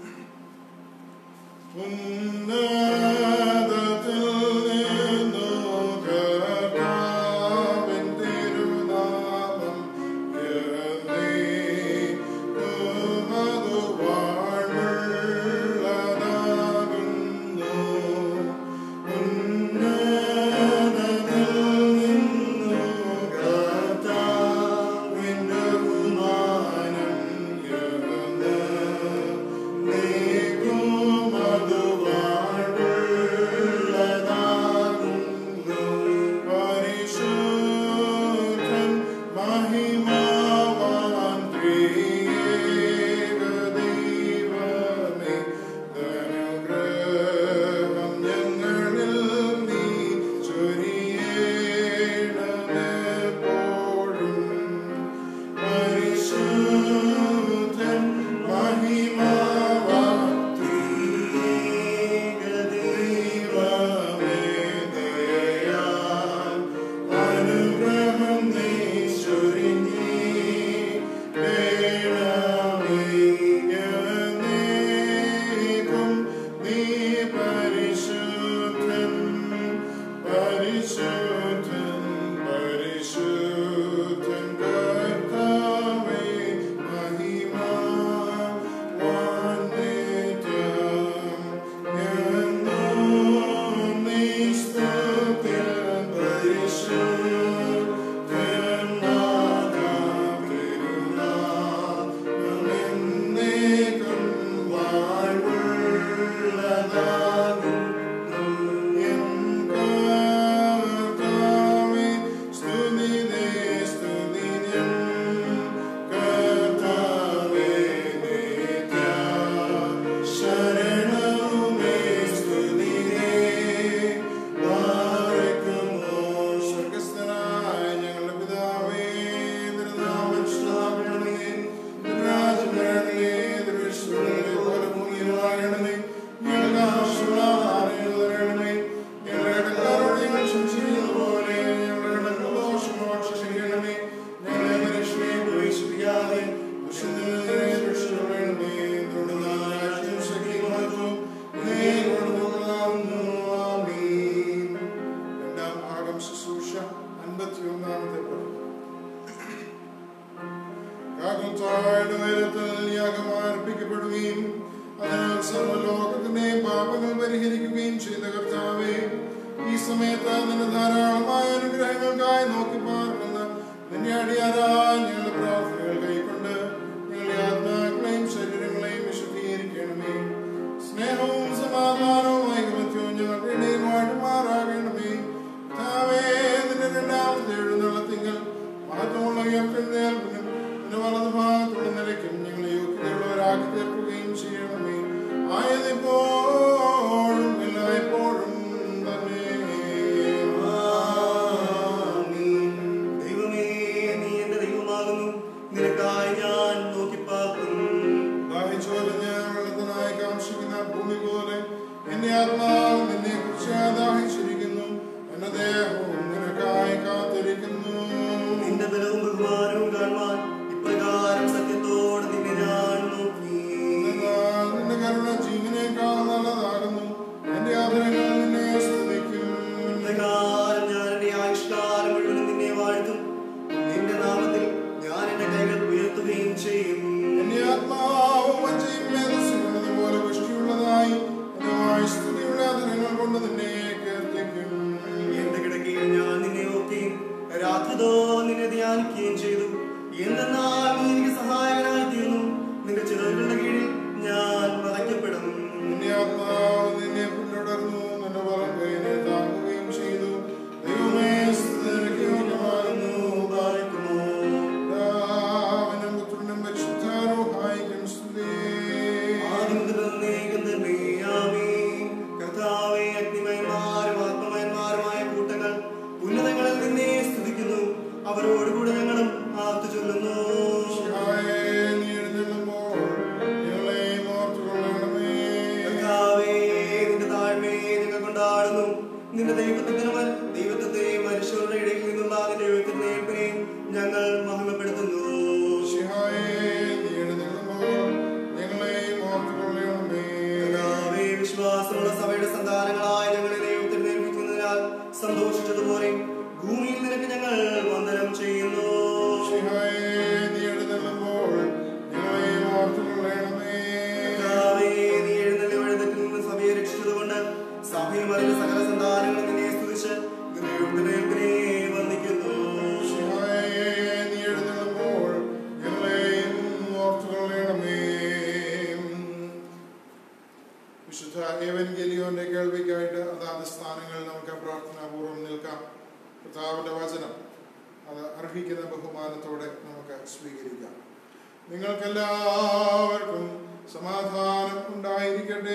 ഉന്നതത്തിൽ നിന്നു കർത്താവിൻ തിരുനാമം എന്നേക്കുമതു വാഴ്വുള്ളതാകുന്നു. ഉന്നതത്തിൽ നിന്നു കർത്താവിൻ ബഹുമാനം എന്നേക്കുമതു വാഴ്വുള്ളതാകുന്നു. പരിശുദ്ധൻ മഹിമാവാൻ ത്രിയേക ദൈവമേ, അനുഗ്രഹം ഞങ്ങളിൽ നീ ചൊരിയണമെപ്പോഴും. പരിശുദ്ധൻ മഹിമാവാൻ ത്രിയേക ദൈവമേ, ദയയാൽ അനുഗ്രഹം നീ ചൊരിഞ്ഞിടണമേ. എന്നേക്കും ചെയ്ത കർത്താവേ, ഈ സമയത്ത് നിന്റെ ധാരാളമായ അനുഗ്രഹങ്ങൾക്കായി നോക്കി പാർക്കുന്ന നിന്റെ അടിയാരാൻ ഞങ്ങളുടെ പ്രാർത്ഥനകൾ കൈക്കൊണ്ട് ഞങ്ങളുടെ ആത്മാക്കളെയും ശരീരങ്ങളെയും വിശുദ്ധീകരിക്കണമേ. സ്നേഹവും സമാധാനവും ഐകമത്യവും ഞങ്ങളുടെ ഇടയിൽ വാഴുമാറാകണമേ. കർത്താവേ, നിന്റെ രണ്ടാമത്തെ എഴുന്നള്ളത്തിങ്കൽ മഹത്വമുള്ള ഉയർത്തെഴുന്നേൽപ്പിനും നിന്റെ വലതുഭാഗത്തുള്ള നിലയ്ക്കും ഞങ്ങളെ യോഗ്യതയുള്ളവരാക്കി തീർക്കുകയും ചെയ്യണമേ. ആയതിപ്പോഴും എല്ലായ്പ്പോഴും തന്നെ. ദൈവമേ, നീ എന്റെ ദൈവമാകുന്നു, നിനക്കായി ഞാൻ നോക്കിപ്പാർക്കും. ദാഹിച്ചുവലഞ്ഞ് വെള്ളത്തിനായി കാംക്ഷിക്കുന്ന ഭൂമി പോലെ എന്റെ ആത്മാവ് നിന്നെ കുറിച്ച് ദാഹിച്ചിരിക്കുന്നു. എന്റെ ദേഹവും നിനക്കായി കാത്തിരിക്കുന്നു. നിന്റെ ബലവും ബഹുമാനവും കാണുവാൻ ഇപ്രകാരം സത്യത്തോടെ നിന്നെ ഞാൻ നോക്കി. എന്നാൽ നിന്റെ കരുണ ജീവനേക്കാൾ നല്ലതാകുന്നു. എന്റെ ആദരങ്ങൾ നിന്നെ സ്തുതിക്കും. ഇപ്രകാരം ഞാൻ എന്റെ ആയുഷ്കാലം മുഴുവനും നിന്നെ വാഴ്ത്തും. നിന്റെ നാമത്തിൽ ഞാൻ എന്റെ കൈകൾ ഉയർത്തുകയും ചെയ്യും. എന്റെ ആത്മാവും വഞ്ചയും മേധസ്സുള്ളത് പോലെ പുഷ്ടിയുള്ളതായി എന്റെ വായുസ്തുതിയുള്ള ആദരങ്ങൾ കൊണ്ട് നിന്നെ കീർത്തിക്കും. എന്റെ കിടക്കയിൽ ഞാൻ നിന്നെ നോക്കുകയും രാത്രിതോ നിന്നെ ധ്യാനിക്കുകയും ചെയ്തു. എന്തെന്നാൽ നീ എനിക്ക് സഹായകനായി തീർന്നു. നിന്റെ ചിറകുകളുടെ കീഴിൽ ഞാൻ മറയ്ക്കപ്പെടും. നിന്റെ ആത്മാവ് നിന്നെ പിന്തുടർന്നു. നിന്റെ വലം കൈയിനെ താങ്ങുകയും ചെയ്തു. ദൈവമേ, സ്തുതി നിനക്ക് യോഗ്യമാകുന്നു. ബാധിക്കുമോ പിതാവിനും പുത്രനും പരിശുദ്ധാരൂഹായിക്കും സ്തുതി. ആദ്യം മുതൽ എന്നേക്കും തന്നെ. ആമേൻ. കർത്താവേ, അഗ്നിമയന്മാരും ആത്മമയന്മാരുമായ കൂട്ടങ്ങൾ ഉന്നതങ്ങളിൽ നിന്നെ സ്തുതിക്കുന്നു. അവരോടുകൂടെ ഞങ്ങളും ആർത്തു ചൊല്ലുന്നു. മിശിഹായേ, നീ എഴുന്നള്ളുമ്പോൾ ഞങ്ങളെയും ഓർത്തുകൊള്ളണമേ. കർത്താവേ, നിന്റെ താഴ്മയെ ഞങ്ങൾ കൊണ്ടാടുന്നു. നിന്റെ ദൈവത്വത്തിനും ദൈവത്വത്തെ മനുഷ്യരുടെ ഇടയിൽ നിന്നുള്ള നിന്റെ എഴുത്തിനെ ഞങ്ങൾ മഹിമപ്പെടുത്തുന്നു. മിശിഹായേ, നീ എഴുന്നള്ളുമ്പോൾ ഞങ്ങളെയും ഓർത്തുകൊള്ളണമേ. കർത്താവേ, വിശ്വാസമുള്ള സഭയുടെ സന്താനങ്ങളായ ഞങ്ങളെ ദൈവത്തിൽ നേർപ്പിക്കുന്നതിനാൽ സന്തോഷിച്ചതുപോലെ ഭൂമിയിൽ നിനക്ക് ഞങ്ങൾ വന്ദനം ചെയ്യുന്നു. മിശിഹായേ, നീ എഴുന്നള്ളുമ്പോൾ ഞങ്ങളെയും ഓർത്തുകൊള്ളണമേ. കർത്താവേ, നീ എഴുന്നള്ളി വഴിതെറ്റിൽ നിന്ന് സഭയെ രക്ഷിച്ചതുകൊണ്ട് സഭയും അതിന്റെ സകല സന്താനങ്ങളും നിന്നെ സ്തുതിച്ച് നിന്റെ എഴുത്തിനെ വന്ദിക്കുന്നു. മിശിഹായേ, നീ എഴുന്നള്ളുമ്പോൾ ഞങ്ങളെയും ഓർത്തുകൊള്ളണമേ. വിശുദ്ധ ഏവൻഗേലിയോന്റെ കേൾവിക്കായിട്ട് അതാത് സ്ഥാനങ്ങളിൽ നമുക്ക് പ്രാർത്ഥനാപൂർവ്വം നിൽക്കാം. കർത്താവിന്റെ വചനം അത് അർഹിക്കുന്ന ബഹുമാനത്തോടെ നമുക്ക് സ്വീകരിക്കാം. നിങ്ങൾക്കെല്ലാവർക്കും സമാധാനം ഉണ്ടായിരിക്കട്ടെ.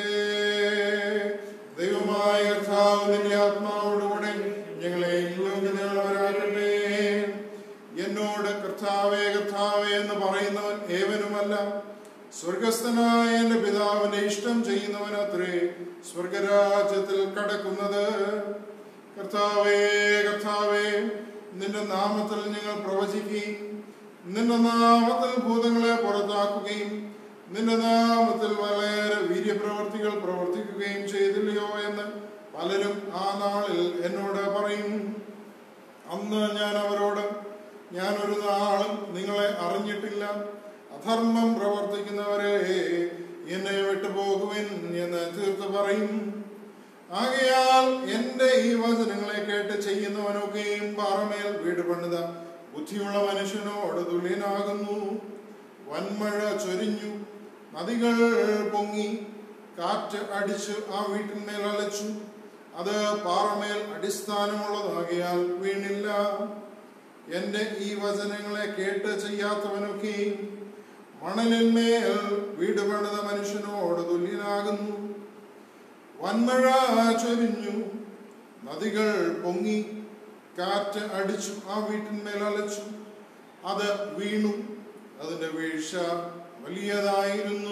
ദൈവമായ കർത്താവ് നിന്റെ ആത്മാവോടുകൂടെ ഞങ്ങളെ യോഗ്യതയുള്ളവരാക്കട്ടെ. എന്നോട് കർത്താവേ കർത്താവേ എന്ന് പറയുന്നവൻ ഏവനുമല്ല, സ്വർഗസ്ഥനായ എന്റെ പിതാവിന്റെ ഇഷ്ടം ചെയ്യുന്നവനത്രേ സ്വർഗരാജ്യത്തിൽ കടക്കുന്നത്. കർത്താവേ കർത്താവേ, നിന്റെ നാമത്തിൽ ഞങ്ങൾ പ്രവചിക്കുകയും നിന്റെ നാമത്തിൽ ഭൂതങ്ങളെ പുറത്താക്കുകയും നിന്റെ നാമത്തിൽ വളരെ വീര്യപ്രവർത്തികൾ പ്രവർത്തിക്കുകയും ചെയ്തില്ലയോ എന്ന് പലരും ആ നാളിൽ എന്നോട് പറയും. അന്ന് ഞാൻ അവരോട്, ഞാൻ ഒരു നാളും നിങ്ങളെ അറിഞ്ഞിട്ടില്ല, അധർമ്മം പ്രവർത്തിക്കുന്നവരെ എന്നെ വിട്ടുപോകുവിൻ എന്ന് തീർത്ത് പറയും. ആകയാൽ എന്റെ ഈ വചനങ്ങളെ കേട്ട് ചെയ്യുന്നവനൊക്കെയും പാറമേൽ വീട് പണിത ബുദ്ധിയുള്ള മനുഷ്യനോട് തുല്യനാകുന്നു. വൻമഴ ചൊരിഞ്ഞു, നദികൾ പൊങ്ങി, കാറ്റ് അടിച്ച് ആ വീട്ടിന്മേൽ അലച്ചു. അത് പാറമേൽ അടിസ്ഥാനമുള്ളതാകിയാൽ വീണില്ല. എന്റെ ഈ വചനങ്ങളെ കേട്ട് ചെയ്യാത്തവനൊക്കെയും മണലിന്മേൽ വീട് പണിത മനുഷ്യനോട് തുല്യനാകുന്നു. വൻമഴ ചൊരിഞ്ഞു, നദികൾ പൊങ്ങി, കാറ്റ് അടിച്ചു ആ വീട്ടിന്മേൽ അലച്ചു. അത് വീണു, അതിന്റെ വീഴ്ച വലിയതായിരുന്നു.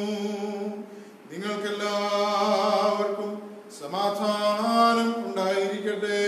നിങ്ങൾക്കെല്ലാവർക്കും സമാധാനം ഉണ്ടായിരിക്കട്ടെ.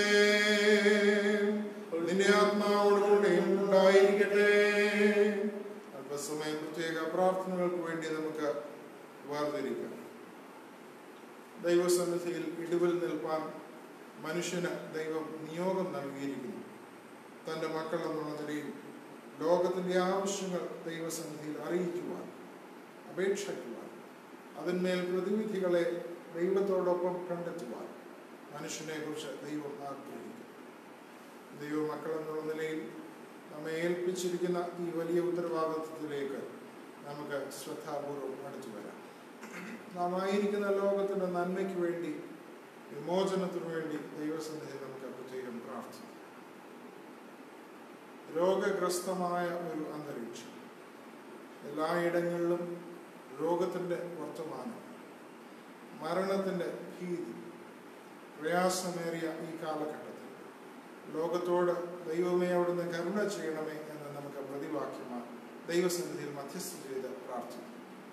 നിന്റെ ആത്മാവോടുകൂടെയും ഉണ്ടായിരിക്കട്ടെ. അല്പസമയം പ്രത്യേക പ്രാർത്ഥനകൾക്ക് വേണ്ടി നമുക്ക് വേർതിരിക്കാം. ദൈവസന്നിധിയിൽ ഇടിവിൽ നിൽപ്പാൻ മനുഷ്യന് ദൈവം നിയോഗം നൽകിയിരിക്കുന്നു. തൻ്റെ മക്കൾ എന്നുള്ള നിലയിൽ ലോകത്തിൻ്റെ ആവശ്യങ്ങൾ ദൈവസന്നിധിയിൽ അറിയിക്കുവാൻ, അപേക്ഷിക്കുവാൻ, അതിന്മേൽ പ്രതിവിധികളെ ദൈവത്തോടൊപ്പം കണ്ടെത്തുവാൻ മനുഷ്യനെ കുറിച്ച് ദൈവം ആഗ്രഹിക്കുന്നു. ദൈവ മക്കൾ എന്നുള്ള നിലയിൽ നമ്മെ ഏൽപ്പിച്ചിരിക്കുന്ന ഈ വലിയ ഉത്തരവാദിത്വത്തിലേക്ക് നമുക്ക് ശ്രദ്ധാപൂർവം അടുത്തു വരാം. നാം ആയിരിക്കുന്ന ലോകത്തിൻ്റെ നന്മയ്ക്ക് വേണ്ടി, വിമോചനത്തിനു വേണ്ടി ദൈവസന്നിധി നമുക്ക് പ്രത്യേകം പ്രാർത്ഥിക്കാം. രോഗഗ്രസ്തമായ ഒരു അന്തരീക്ഷം, എല്ലായിടങ്ങളിലും രോഗത്തിൻ്റെ വർത്തമാനം, മരണത്തിൻ്റെ ഭീതി, പ്രയാസമേറിയ ഈ കാലഘട്ടത്തിൽ ലോകത്തോട് ദൈവമേ അവിടുന്ന് കരുണ ചെയ്യണമേ എന്ന് നമുക്ക് പ്രതിവാക്യമാണ് ദൈവസന്നിധിയിൽ മധ്യസ്ഥ ചെയ്ത് പ്രാർത്ഥിക്കും.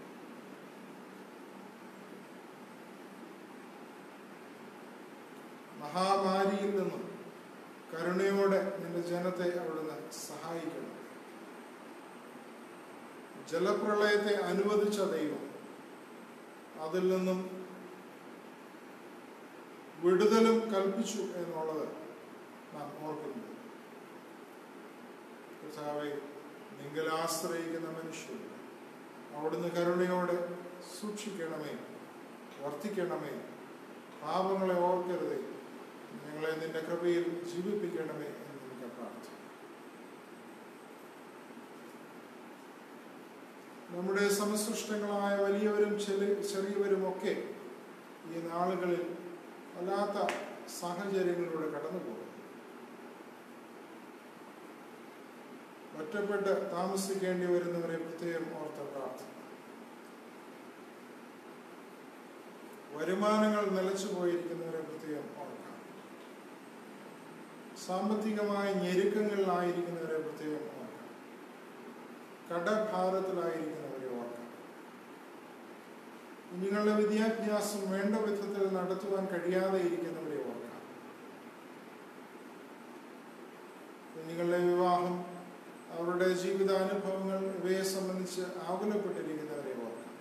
മഹാമാരിയിൽ നിന്നും കരുണയോടെ നിന്റെ ജനത്തെ അവിടുന്ന് സഹായിക്കണം. ജലപ്രളയത്തെ അനുവദിച്ച ദൈവം അതിൽ നിന്നും വിടുതലും കൽപ്പിച്ചു എന്നുള്ളത് നാം ഓർക്കുന്നു. കർത്താവേ, നിങ്ങൾ ആശ്രയിക്കുന്ന മനുഷ്യർ അവിടുന്ന് കരുണയോടെ സൂക്ഷിക്കണമേ, വർദ്ധിക്കണമേ, പാപങ്ങളെ ഓർക്കരുതേ, ഞങ്ങളെ നിന്റെ കൃപയിൽ ജീവിപ്പിക്കണമേ എന്ന് നമുക്ക് പ്രാർത്ഥിക്കാം. നമ്മുടെ സമസൃഷ്ടങ്ങളായ വലിയവരും ചെറിയവരും ഒക്കെ ഈ നാളുകളിൽ വല്ലാത്ത സാഹചര്യങ്ങളിലൂടെ കടന്നു പോകുന്നു. ഒറ്റപ്പെട്ട് താമസിക്കേണ്ടി വരുന്നവരെ പ്രത്യേകം ഓർത്ത് പ്രാർത്ഥിക്കും. വരുമാനങ്ങൾ നിലച്ചു പോയിരിക്കുന്നവരെ പ്രത്യേകം ഓർക്കാം. സാമ്പത്തികമായ ഞെരുക്കങ്ങളിലായിരിക്കുന്നവരെ പ്രത്യേകം ഓർക്കാം. കടഭാരത്തിലായിരിക്കുന്നവരെ ഓർക്കാം. കുഞ്ഞുങ്ങളുടെ വിദ്യാഭ്യാസം വേണ്ട വിധത്തിൽ നടത്തുവാൻ കഴിയാതെ ഇരിക്കുന്നവരെ ഓർക്കാം. കുഞ്ഞുങ്ങളുടെ വിവാഹം, അവരുടെ ജീവിതാനുഭവങ്ങൾ ഇവയെ സംബന്ധിച്ച് ആകുലപ്പെട്ടിരിക്കുന്നവരെ ഓർക്കാം.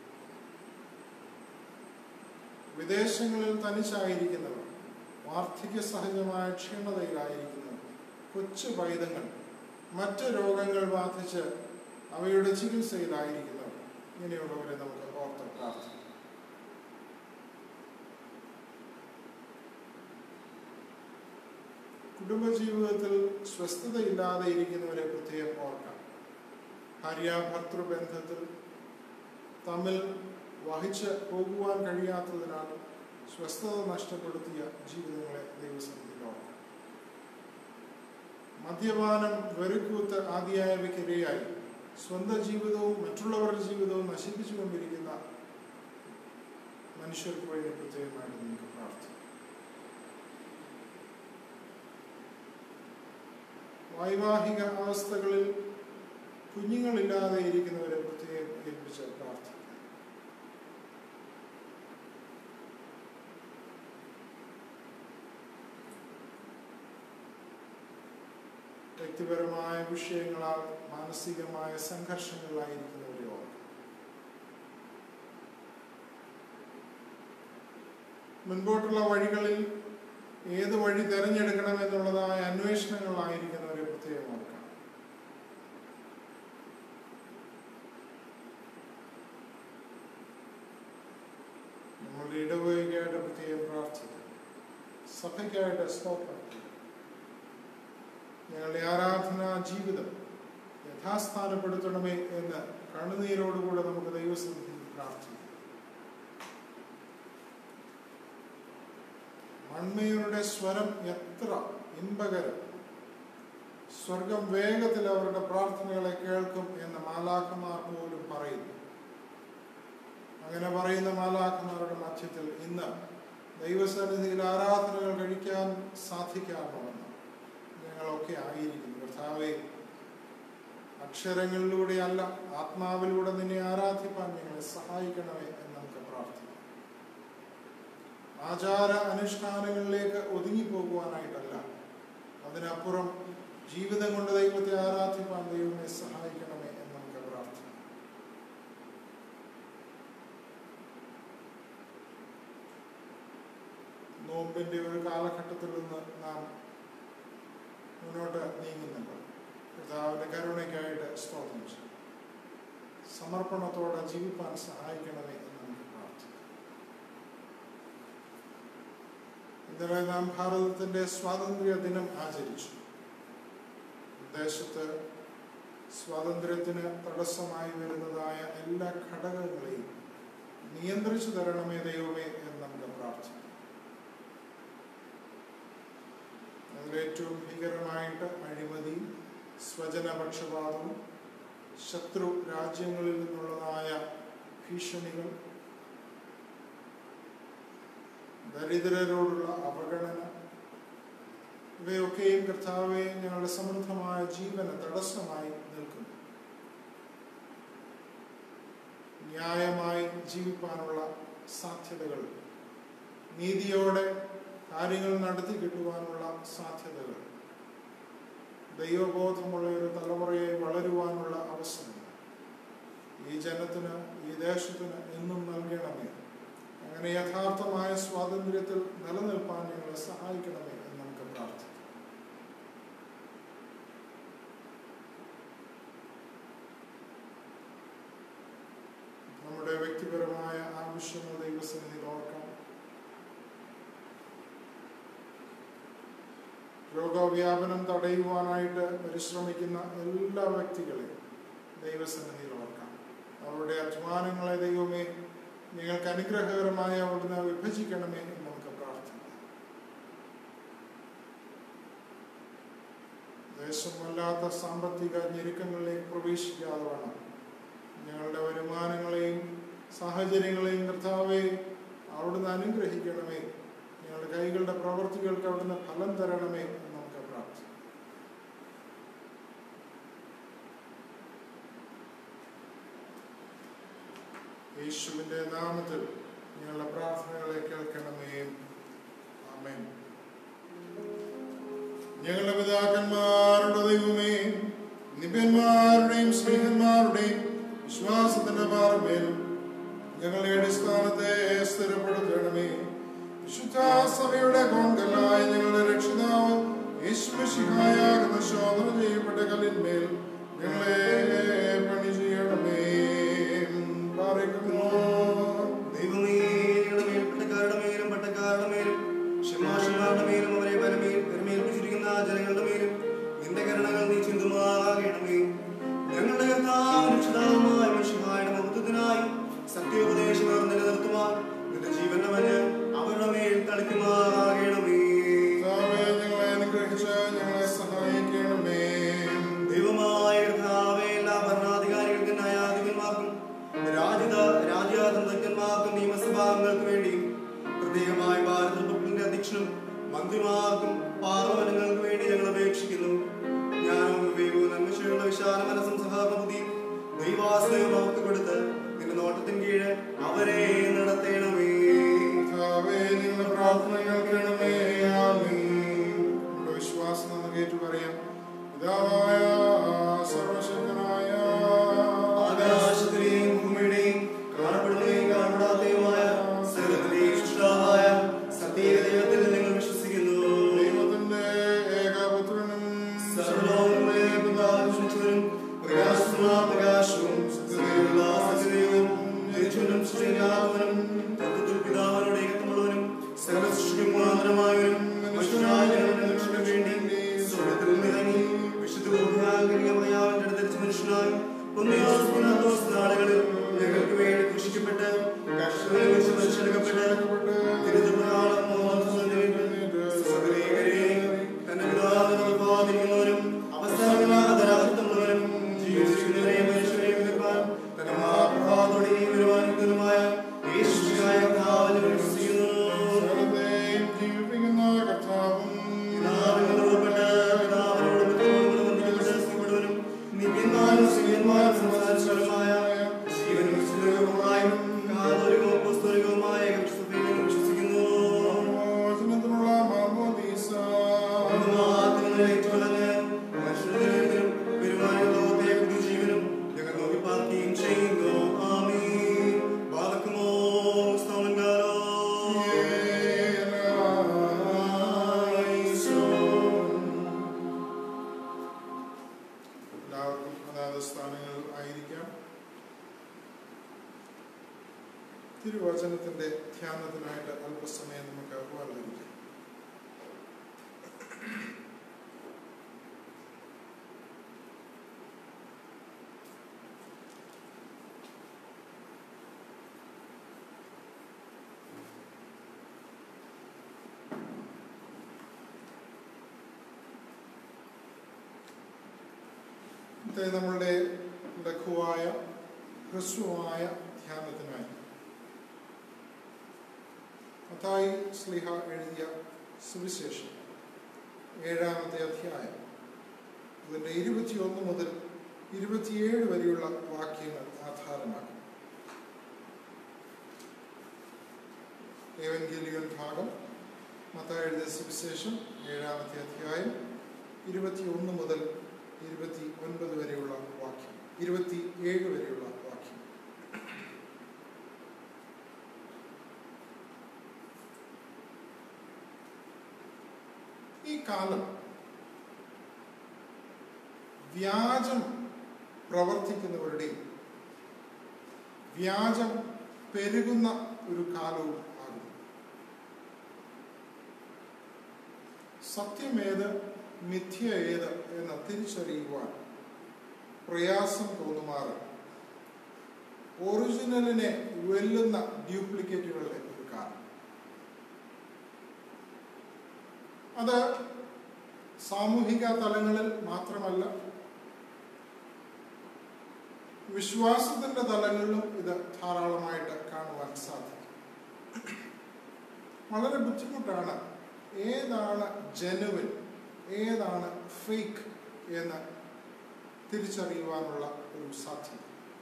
വിദേശങ്ങളിൽ തനിച്ചായിരിക്കുന്നവർ, വാർദ്ധക്യ സഹജമായ ക്ഷീണതയിലായിരിക്കുന്നവർ, കൊച്ചു പൈതങ്ങൾ, മറ്റ് രോഗങ്ങൾ ബാധിച്ച് അവയുടെ ചികിത്സയിലായിരിക്കുന്നവർ, ഇങ്ങനെയുള്ളവരെ നമുക്ക് ഓർത്ത് പ്രാർത്ഥിക്കാം. കുടുംബജീവിതത്തിൽ സ്വസ്ഥതയില്ലാതെ ഇരിക്കുന്നവരെ പ്രത്യേകം ഓർക്കാം. ഭാര്യ ഭർത്തൃബന്ധത്തിൽ തമ്മിൽ വഹിച്ച് പോകുവാൻ കഴിയാത്തതിനാൽ സ്വസ്ഥത നഷ്ടപ്പെടുത്തിയ ജീവിതങ്ങളെ ദൈവസന്നിധിയിൽ ഓർക്കാം. മദ്യപാനം, വെറുക്കൂത്ത് ആദിയായവയ്ക്കിരയായി സ്വന്തം ജീവിതവും മറ്റുള്ളവരുടെ ജീവിതവും നശിപ്പിച്ചുകൊണ്ടിരിക്കുന്ന മനുഷ്യർക്ക് വേണ്ടി പ്രത്യേകമായിട്ട് നമുക്ക് പ്രാർത്ഥിക്കാം. വൈവാഹിക അവസ്ഥകളിൽ കുഞ്ഞുങ്ങളില്ലാതെ ഇരിക്കുന്നവരെ പ്രത്യേകം ഏൽപ്പിച്ച് പ്രാർത്ഥിക്കാം. വ്യക്തിപരമായ വിഷയങ്ങളാൽ മാനസികമായ സംഘർഷങ്ങളിലായിരിക്കുന്നവരെ ഓർക്കാം. മുൻപോട്ടുള്ള വഴികളിൽ ഏത് വഴി തിരഞ്ഞെടുക്കണമെന്നുള്ളതായ അന്വേഷണങ്ങളായിരിക്കുന്നവരെ പ്രത്യേകം ഓർക്കാം. നമ്മളുടെ ഇടവകയ്ക്കായിട്ട് പ്രത്യേകം പ്രാർത്ഥിക്കാം. സഭയ്ക്കായിട്ട് സ്തോത്രം. ഞങ്ങളുടെ ആരാധനാ ജീവിതം യഥാസ്ഥാനപ്പെടുത്തണമേ എന്ന് കണ്ണുനീരോടുകൂടെ നമുക്ക് ദൈവസന്നിധിയിൽ പ്രാർത്ഥിക്കാം. മൺമയുടെ സ്വരം എത്ര ഇമ്പകരം! സ്വർഗം വേഗത്തിൽ അവരുടെ പ്രാർത്ഥനകളെ കേൾക്കും എന്ന് മാലാഖമാർ പോലും പറയുന്നു. അങ്ങനെ പറയുന്ന മാലാഖമാരുടെ മധ്യത്തിൽ ഇന്ന് ദൈവസന്നിധിയിൽ ആരാധനകൾ കഴിക്കാൻ സാധിക്കാമെന്ന് ഞങ്ങളൊക്കെ ആയിരിക്കുന്നു. കർത്താവേ, അക്ഷരങ്ങളിലൂടെയല്ല ആത്മാവിലൂടെ നിന്നെ ആരാധിപ്പാൻ ഞങ്ങളെ സഹായിക്കണമേ എന്ന് നമുക്ക് പ്രാർത്ഥിക്കാം. ആചാര അനുഷ്ഠാനങ്ങളിലേക്ക് ഒതുങ്ങിപ്പോകുവാനായിട്ടല്ല, അതിനപ്പുറം ജീവിതം കൊണ്ട് ദൈവത്തെ ആരാധിപ്പാൻ ദൈവമേ സഹായിക്കണമേ എന്ന് നമുക്ക് പ്രാർത്ഥിക്കാം. നോമ്പിന്റെ ഒരു കാലഘട്ടത്തിൽ നിന്ന് നാം മുന്നോട്ട് നീങ്ങുന്നുണ്ട്. കർത്താവിന്റെ കരുണയ്ക്കായിട്ട് സ്തോത്രം ചെയ്യും. സമർപ്പണത്തോടെ ജീവിപ്പാൻ സഹായിക്കണമേ എന്ന് നമുക്ക് പ്രാർത്ഥിക്കാം. ഇന്നലെ നാം ഭാരതത്തിൻ്റെ സ്വാതന്ത്ര്യ ദിനം ആചരിച്ചു. ദേശത്ത് സ്വാതന്ത്ര്യത്തിന് തടസ്സമായി വരുന്നതായ എല്ലാ ഘടകങ്ങളെയും നിയന്ത്രിച്ചു തരണമേ ദൈവമേ എന്ന് നമുക്ക് പ്രാർത്ഥിക്കാം. അതിലേറ്റവും ഭീകരമായിട്ട് അഴിമതി, സ്വജനപക്ഷപാതവും ശത്രു രാജ്യങ്ങളിൽ നിന്നുള്ളതായ ഭീഷണികൾ, ദരിദ്രരോടുള്ള അവഗണന, ഇവയൊക്കെയും കർത്താവെ ഞങ്ങളുടെ സമൃദ്ധമായ ജീവന് തടസ്സമായി നിൽക്കുന്നു. ന്യായമായി ജീവിക്കാനുള്ള സാധ്യതകൾ, നീതിയോടെ കാര്യങ്ങൾ നടത്തി കിട്ടുവാനുള്ള സാധ്യതകൾ, ദൈവബോധമുള്ള ഒരു തലമുറയെ വളരുവാനുള്ള അവസരം ഈ ജനത്തിന്, ഈ ദേശത്തിന് എന്നും നൽകണമേ. അങ്ങനെ യഥാർത്ഥമായ സ്വാതന്ത്ര്യത്തിൽ നിലനിൽപ്പാൻ ഞങ്ങളെ സഹായിക്കണമേ എന്ന് നമുക്ക് പ്രാർത്ഥിക്കാം. നമ്മുടെ വ്യക്തിപരമായ ആവശ്യങ്ങൾ ദൈവസന്നിധിയിൽ ഓർക്കാം. രോഗവ്യാപനം തടയുവാനായിട്ട് പരിശ്രമിക്കുന്ന എല്ലാ വ്യക്തികളെയും ദൈവസന്നിധിയിൽ ഓർക്കാം. അവരുടെ അധ്വാനങ്ങളെ ദൈവമേ നിങ്ങൾക്ക് അനുഗ്രഹകരമായ അവിടുന്ന് വിഭജിക്കണമേ എന്ന് നമുക്ക് പ്രാർത്ഥിക്കാം. ദേശം വല്ലാത്ത സാമ്പത്തിക ഞെരുക്കങ്ങളിലേക്ക് പ്രവേശിക്കാതെ വേണം ഞങ്ങളുടെ വരുമാനങ്ങളെയും സാഹചര്യങ്ങളെയും കർത്താവെ അവിടുന്ന് അനുഗ്രഹിക്കണമേ. ഞങ്ങളുടെ കൈകളുടെ പ്രവൃത്തികൾക്ക് അവിടുന്ന് ഫലം തരണമേ എന്ന് നമുക്ക് പ്രാർത്ഥിക്കാം. യേശുവിന്റെ നാമത്തിൽ ഞങ്ങളുടെ പ്രാർത്ഥനകളെ കേൾക്കണമേ. ആമേൻ. ഞങ്ങളുടെ പിതാക്കന്മാരുടെ ദൈവമേ, നിബിയന്മാരുടെയും സ്നേഹന്മാരുടെയും വിശ്വാസത്തിന്റെ പാറമേൽ ഞങ്ങളുടെ അടിസ്ഥാനത്തെ സ്ഥിരപ്പെടുത്തണമേ. വിശുദ്ധ സഭയുടെ കോൺകല്ലായ ഞങ്ങളുടെ രക്ഷിതാവ് യേശുമിശിഹായാകുന്ന ശോധന ചെയ്യപ്പെട്ട കല്ലിന്മേൽ ഞങ്ങളെ പണി ചെയ്യണമേ. ദൈവമേ, ഞങ്ങളുടെ മേൽ പട്ടക്കാരുടെ മേലും പട്ടക്കാരുടെ മേലും ക്ഷമാശന്മാരുടെ മേലും അവരെ പരമേൽ പരമേൽപ്പിച്ചിരിക്കുന്ന ജനങ്ങളുടെ മേലും നിന്റെ കരുണകൾ നീ ചിന്തുമാറാകണമേ. ഞങ്ങളുടെ കർത്താവും രക്ഷിതാവുമായ മിശിഹായുടെ മഹത്വത്തിനായി സത്യോപദേശങ്ങൾ നിലനിർത്തുവാൻ നിന്റെ ജീവന്റെ മഞ്ഞ് അവരുടെ മേൽ തളിക്കുമാറാകണമേ. ഞങ്ങളെ അനുഗ്രഹിച്ച് ഞങ്ങളെ സഹായിക്കണമേ. ദൈവമായ കർത്താവേ, എല്ലാ ഭരണാധികാരികൾക്കും ന്യായാധിപന്മാർക്കും രാജ്യത രാജ്യാതന്ത്രജ്ഞന്മാർക്കും നിയമസഭാംഗങ്ങൾക്ക് വേണ്ടിയും പ്രത്യേകമായി ഭാരത റിപ്പബ്ലിക്കിന്റെ അധ്യക്ഷനും മന്ത്രിമാർക്കും പാർലമെന്റുകൾക്ക് വേണ്ടി ഞങ്ങൾ അപേക്ഷിക്കുന്നു. ജ്ഞാനവും വിവേകവും നന്മശയുള്ള വിശാല മനസ്സും സഹകരണ ബുദ്ധിയും ദൈവാശ്രയവും അവർക്ക് കൊടുത്ത് നിന്റെ നോട്ടത്തിന് കീഴ് അവരെ നടത്തണമേ. നിങ്ങളുടെ പ്രാർത്ഥന കേൾക്കണമേ. നമ്മുടെ വിശ്വാസം നമുക്ക് ഏറ്റു പറയാം. പിതാവായ സർവശക്തനായ ആകാശത്തിലെയും ഭൂമിയുടെയും കാണപ്പെടുന്നതും കാണപ്പെടാത്തതുമായ സകലത്തിലെയും സൃഷ്ടാവായ സത്യദൈവത്തിൽ നിങ്ങൾ വിശ്വസിക്കുന്നു. ദൈവത്തിന്റെ ഏകപുത്രനും സർവ്വലോകങ്ങളെയും പിതാവും സൃഷ്ടിച്ചവനും പ്രകാശമുള്ള പ്രകാശവും സത്യതയുള്ള സത്യദൈവവും ജനിച്ചവനും സൃഷ്ടിയില്ലാത്തവനും തത്വത്തിൽ പിതാവിനോട് ഏകത്വമുള്ളവനും സകല സൃഷ്ടിക്കും മുഖാന്തരമായവനും മനുഷ്യനായ ജനങ്ങൾക്ക് വേണ്ടി സ്വർഗ്ഗത്തിൽ നിന്നിറങ്ങി വിശുദ്ധ ബോധ്യാകരികമയാവിന്റെ അടുത്തരിച്ച് മനുഷ്യനായി പുണ്യോസ് പുനർദോസ് നാളുകളിൽ ഞങ്ങൾക്ക് വേണ്ടി കൃഷിക്കപ്പെട്ട് കർഷകരെ വെച്ച് മനുഷ്യരെടുക്കപ്പെട്ട് തിരുതുപ്രകാരം തന്റെ പിതാവിനെ ഉത്പാദിക്കുന്നവനും അവസരമില്ലാതരാർത്ഥമുള്ളവനും ജീവിച്ചിരിക്കുന്നവരെയും മനുഷ്യരെയും എതിർപ്പാൻ തന്റെ മഹാപ്രഭാവത്തോടെ വരുവാനിക്കുന്നതുമായ യേശുവിനായ കർത്താവിനെ വിശ്വസിക്കുന്നു. ജീവിപ്പിക്കുന്ന കർത്താവും പിതാവിനോട് ഉൾപ്പെട്ട് പിതാവിനോട് ബന്ധപ്പെട്ട് സ്നേഹപ്പെടുവനും നിത്യന്മാരും സ്ത്രീയന്മാരും സംസാരിച്ചവരുമായ ജീവനും വിശുദ്ധവുമായും കാതോലികവും പുസ്തകവുമായ വിശ്വസിക്കുന്നു. ജീവനും ഞങ്ങൾ നോക്കി പാർക്കുകയും ചെയ്യുന്നു. ആമീൻ. ബാലക്കുമോ സ്തോമൻകാരോ എല്ലാവർക്കും അതാത് സ്ഥാനങ്ങളിൽ ആയിരിക്കാം. തിരുവചനത്തിന്റെ ധ്യാനത്തിനായിട്ട് അല്പസമയം നമുക്ക് വേർതിരിക്കാം. ഇന്നത്തെ നമ്മളുടെ ലഘുവായ ഹ്രസ്വമായ ധ്യാനത്തിനായി മത്തായി ശ്ലീഹ എഴുതിയ സുവിശേഷം ഏഴാമത്തെ അധ്യായം അതിൻ്റെ ഇരുപത്തിയൊന്ന് മുതൽ ഇരുപത്തിയേഴ് വരെയുള്ള വാക്യങ്ങൾ ആധാരമാക്കും. ഏവൻഗേലിയൻ ഭാഗം മത്തായി എഴുതിയ സുവിശേഷം ഏഴാമത്തെ അധ്യായം ഇരുപത്തിയൊന്ന് മുതൽ ഇരുപത്തി ഒൻപത് വരെയുള്ള വാക്യം, ഇരുപത്തി ഏഴ് വരെയുള്ള വാക്യം. ഈ കാലം വ്യാജം പ്രവർത്തിക്കുന്നവരുടെയും വ്യാജം പെരുകുന്ന ഒരു കാലവും ആകുന്നു. സത്യമേത് മിഥ്യ ഏത് എന്ന് തിരിച്ചറിയുവാൻ പ്രയാസം തോന്നുമാറ് ഒറിജിനലിനെ വെല്ലുന്ന ഡ്യൂപ്ലിക്കേറ്റുകളുടെ ഒരു കാലം. അത് സാമൂഹിക തലങ്ങളിൽ മാത്രമല്ല, വിശ്വാസത്തിന്റെ തലങ്ങളിലും ഇത് ധാരാളമായിട്ട് കാണുവാൻ സാധിക്കും. വളരെ ബുദ്ധിമുട്ടാണ് ഏതാണ് ജെനുവിൻ, ഏതാണ് ഫേക്ക് എന്ന് തിരിച്ചറിയുവാനുള്ള ഒരു സാധ്യത.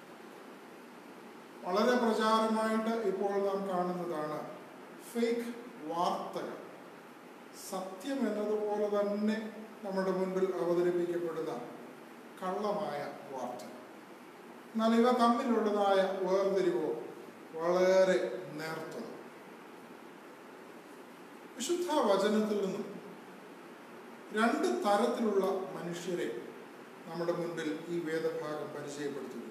വളരെ പ്രചാരമായിട്ട് ഇപ്പോൾ നാം കാണുന്നതാണ് ഫേക്ക് വാർത്തകൾ. സത്യം എന്നതുപോലെ തന്നെ നമ്മുടെ മുൻപിൽ അവതരിപ്പിക്കപ്പെടുന്ന കള്ളമായ വാർത്ത. എന്നാൽ ഇവ തമ്മിലുള്ളതായ വേർതിരിവോ വളരെ നേർത്തത്. വിശുദ്ധ വചനത്തിൽ നിന്നും രണ്ട് തരത്തിലുള്ള മനുഷ്യരെ നമ്മുടെ മുൻപിൽ ഈ വേദഭാഗം പരിചയപ്പെടുത്തുകയാണ്.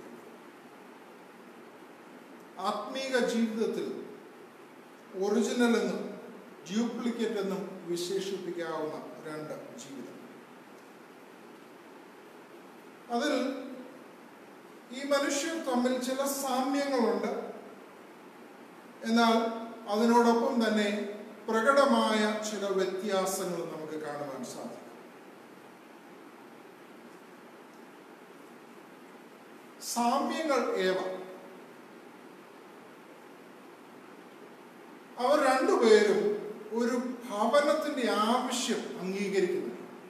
ആത്മീക ജീവിതത്തിൽ ഒറിജിനൽ എന്നും ഡ്യൂപ്ലിക്കേറ്റ് എന്നും വിശേഷിപ്പിക്കാവുന്ന രണ്ട് ജീവിതം. അതിൽ ഈ മനുഷ്യർ തമ്മിൽ ചില സാമ്യങ്ങളുണ്ട്, എന്നാൽ അതിനോടൊപ്പം തന്നെ പ്രകടമായ ചില വ്യത്യാസങ്ങൾ നമുക്ക് കാണുവാൻ സാധിക്കും. സാമ്യങ്ങൾ ഏവ. അവർ രണ്ടുപേരും ഒരു ഭവനത്തിന്റെ ആവശ്യം അംഗീകരിക്കുന്നു.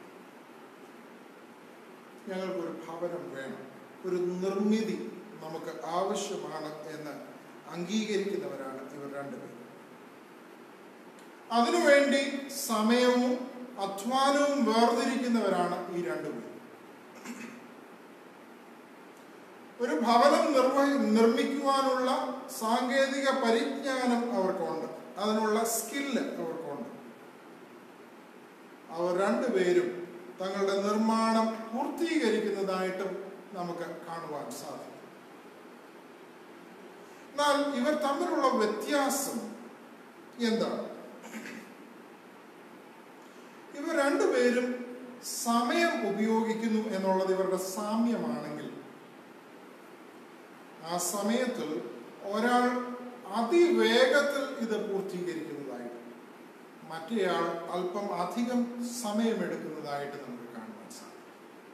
ഞങ്ങൾക്കൊരു ഭവനം വേണം, ഒരു നിർമ്മിതി നമുക്ക് ആവശ്യമാണ് എന്ന് അംഗീകരിക്കുന്നവരാണ് ഇവർ രണ്ടുപേരും. അതിനുവേണ്ടി സമയവും അധ്വാനവും വേർതിരിക്കുന്നവരാണ് ഈ രണ്ടുപേരും. ഒരു ഭവനം നിർവഹി നിർമ്മിക്കുവാനുള്ള സാങ്കേതിക പരിജ്ഞാനം അവർക്കുണ്ട്, അതിനുള്ള സ്കില്ല് അവർക്കുണ്ട്. അവർ രണ്ടുപേരും തങ്ങളുടെ നിർമ്മാണം പൂർത്തീകരിക്കുന്നതായിട്ടും നമുക്ക് കാണുവാൻ സാധിക്കും. എന്നാൽ ഇവർ തമ്മിലുള്ള വ്യത്യാസം എന്താണ്? ഇവർ രണ്ടുപേരും സമയം ഉപയോഗിക്കുന്നു എന്നുള്ളത് ഇവരുടെ സാമ്യമാണെങ്കിൽ, ആ സമയത്തിൽ ഒരാൾ അതിവേഗത്തിൽ ഇത് പൂർത്തീകരിക്കുന്നതായിട്ട് മറ്റേയാൾ അല്പം അധികം സമയമെടുക്കുന്നതായിട്ട് നമുക്ക് കാണുവാൻ സാധിക്കും.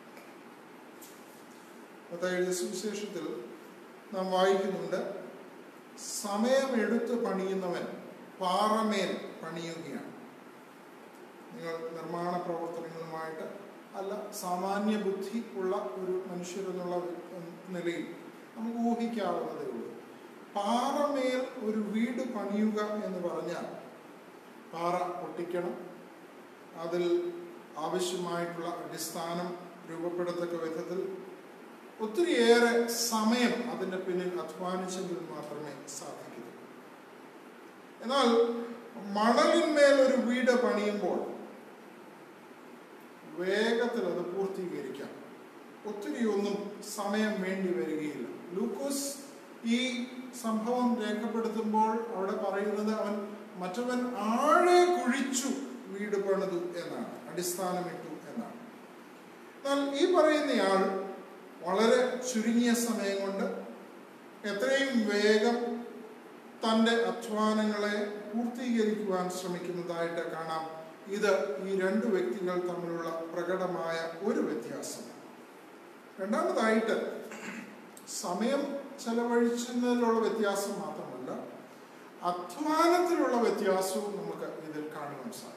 മത്തായിയുടെ സുവിശേഷത്തിൽ നാം വായിക്കുന്നുണ്ട്, സമയമെടുത്ത് പണിയുന്നവൻ പാറമേൽ പണിയുകയാണ്. നിങ്ങൾ നിർമ്മാണ പ്രവർത്തനങ്ങളുമായിട്ട് അല്ല, സാമാന്യ ബുദ്ധി ഉള്ള ഒരു മനുഷ്യരെന്നുള്ള നിലയിൽ നമുക്ക് ഊഹിക്കാവുന്നതേ ഉള്ളൂ. പാറമേൽ ഒരു വീട് പണിയുക എന്ന് പറഞ്ഞാൽ പാറ പൊട്ടിക്കണം, അതിൽ ആവശ്യമായിട്ടുള്ള അടിസ്ഥാനം രൂപപ്പെടത്തക്ക വിധത്തിൽ ഒത്തിരിയേറെ സമയം അതിൻ്റെ പിന്നിൽ അധ്വാനിച്ചെങ്കിൽ മാത്രമേ സാധിക്കൂ. എന്നാൽ മണലിന്മേൽ ഒരു വീട് പണിയുമ്പോൾ വേഗത്തിൽ അത് പൂർത്തീകരിക്കാം, ഒത്തിരി ഒന്നും സമയം വേണ്ടി വരികയില്ല. ലൂക്കോസ് ഈ സംഭവം രേഖപ്പെടുത്തുമ്പോൾ അവിടെ പറയുന്നത് അവൻ മറ്റവൻ ആഴെ കുഴിച്ചു വീട് പണിതു എന്നാണ്, അടിസ്ഥാനമിട്ടു എന്നാണ്. എന്നാൽ ഈ പറയുന്നയാൾ വളരെ ചുരുങ്ങിയ സമയം കൊണ്ട് എത്രയും വേഗം തൻ്റെ അധ്വാനങ്ങളെ പൂർത്തീകരിക്കുവാൻ ശ്രമിക്കുന്നതായിട്ട് കാണാം. ഇത് ഈ രണ്ട് വ്യക്തികൾ തമ്മിലുള്ള പ്രകടമായ ഒരു വ്യത്യാസം. രണ്ടാമതായിട്ട് സമയം ചെലവഴിക്കുന്നതിലുള്ള വ്യത്യാസം മാത്രമല്ല, അധ്വാനത്തിലുള്ള വ്യത്യാസവും നമുക്ക് ഇതിൽ കാണുവാൻ സാധിക്കും.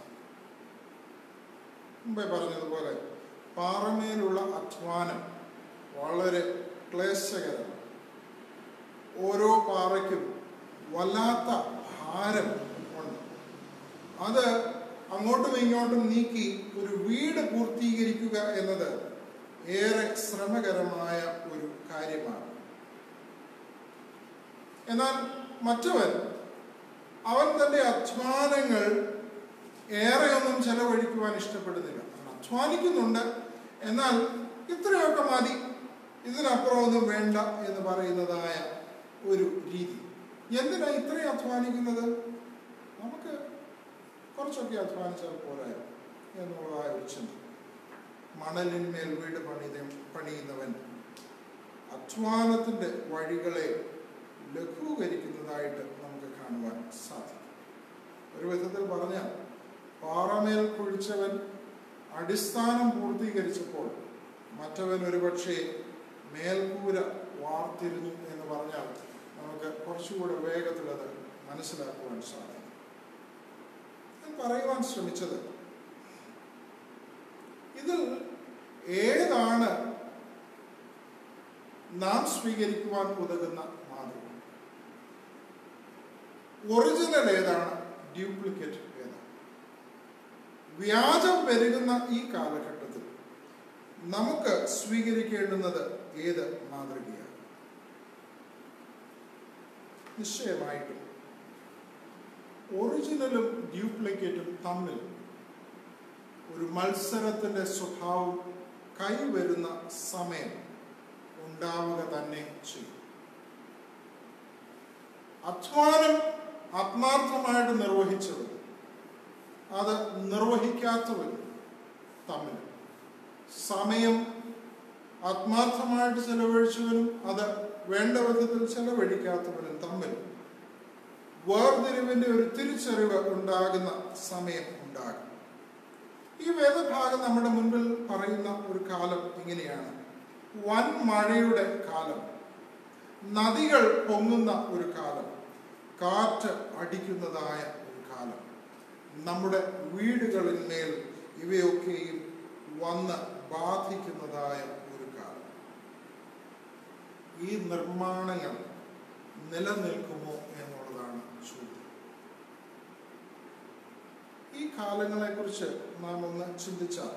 മുമ്പേ പറഞ്ഞതുപോലെ പാറമേലുള്ള അധ്വാനം വളരെ ക്ലേശകരമാണ്. ഓരോ പാറയ്ക്കും വല്ലാത്ത ഭാരം ഉണ്ട്. അത് അങ്ങോട്ടും ഇങ്ങോട്ടും നീക്കി ഒരു വീട് പൂർത്തീകരിക്കുക എന്നത് ഏറെ ശ്രമകരമായ ഒരു കാര്യമാണ്. എന്നാൽ മറ്റവൻ അവൻ തൻ്റെ അധ്വാനങ്ങൾ ഏറെയൊന്നും ചെലവഴിക്കുവാൻ ഇഷ്ടപ്പെടുന്നില്ല. അധ്വാനിക്കുന്നുണ്ട്, എന്നാൽ ഇത്രയൊക്കെ മതി, ഇതിനപ്പുറമൊന്നും വേണ്ട എന്ന് പറയുന്നതായ ഒരു രീതി. എന്തിനാ ഇത്രയും അധ്വാനിക്കുന്നത്? നമുക്ക് കുറച്ചൊക്കെ അധ്വാനിച്ചാൽ പോരായോ എന്നുള്ളതായ ഒരു ചിന്ത. മണലിന്മേൽ വീട് പണിത പണിയുന്നവൻ അധ്വാനത്തിൻ്റെ വഴികളെ ലഘൂകരിക്കുന്നതായിട്ട് നമുക്ക് കാണുവാൻ സാധിക്കും. ഒരു വിധത്തിൽ പറഞ്ഞാൽ, പാറമേൽ കുഴിച്ചവൻ അടിസ്ഥാനം പൂർത്തീകരിച്ചപ്പോൾ മറ്റവൻ ഒരുപക്ഷെ മേൽക്കൂര വാർത്തിരുന്നു എന്ന് പറഞ്ഞാൽ നമുക്ക് കുറച്ചുകൂടെ വേഗത്തിൽ അത് മനസ്സിലാക്കുവാൻ സാധിക്കും. ഞാൻ പറയുവാൻ ശ്രമിച്ചത്, ഇതിൽ ഏതാണ് നാം സ്വീകരിക്കുവാൻ ഉതകുന്ന മാതൃക? ഒറിജിനൽ ഏതാണ്? ഡ്യൂപ്ലിക്കേറ്റ് ഏതാണ്? വ്യാജം പെരുകുന്ന ഈ കാലഘട്ടത്തിൽ നമുക്ക് സ്വീകരിക്കേണ്ടുന്നത് ഏത് മാതൃകയാണ്? നിശ്ചയമായിട്ടും ഒറിജിനലും ഡ്യൂപ്ലിക്കേറ്റും തമ്മിൽ ഒരു മത്സരത്തിന്റെ സ്വഭാവം കൈവരുന്ന സമയം ഉണ്ടാവുക തന്നെ ചെയ്യും. അധ്വാനം ആത്മാർത്ഥമായിട്ട് നിർവഹിച്ചവരും അത് നിർവഹിക്കാത്തവരും തമ്മിൽ, സമയം ആത്മാർത്ഥമായിട്ട് ചെലവഴിച്ചവനും അത് വേണ്ട വിധത്തിൽ ചെലവഴിക്കാത്തവനും തമ്മിൽ വേർതിരിവിന്റെ ഒരു തിരിച്ചറിവ് ഉണ്ടാകുന്ന സമയം ഉണ്ടാകും. ഈ വേദഭാഗം നമ്മുടെ മുൻപിൽ പറയുന്ന ഒരു കാലം ഇങ്ങനെയാണ്: വൻ മഴയുടെ കാലം, നദികൾ പൊങ്ങുന്ന ഒരു കാലം, കാറ്റ് അടിക്കുന്നതായ ഒരു കാലം, നമ്മുടെ വീടുകളിന്മേൽ ഇവയൊക്കെയും വന്ന് ബാധിക്കുന്നതായ ഒരു കാലം. ഈ നിർമ്മാണങ്ങൾ നിലനിൽക്കുമോ എന്നുള്ളതാണ് ചോദ്യം. ഈ കാലങ്ങളെ കുറിച്ച് നാം ഒന്ന് ചിന്തിച്ചാൽ,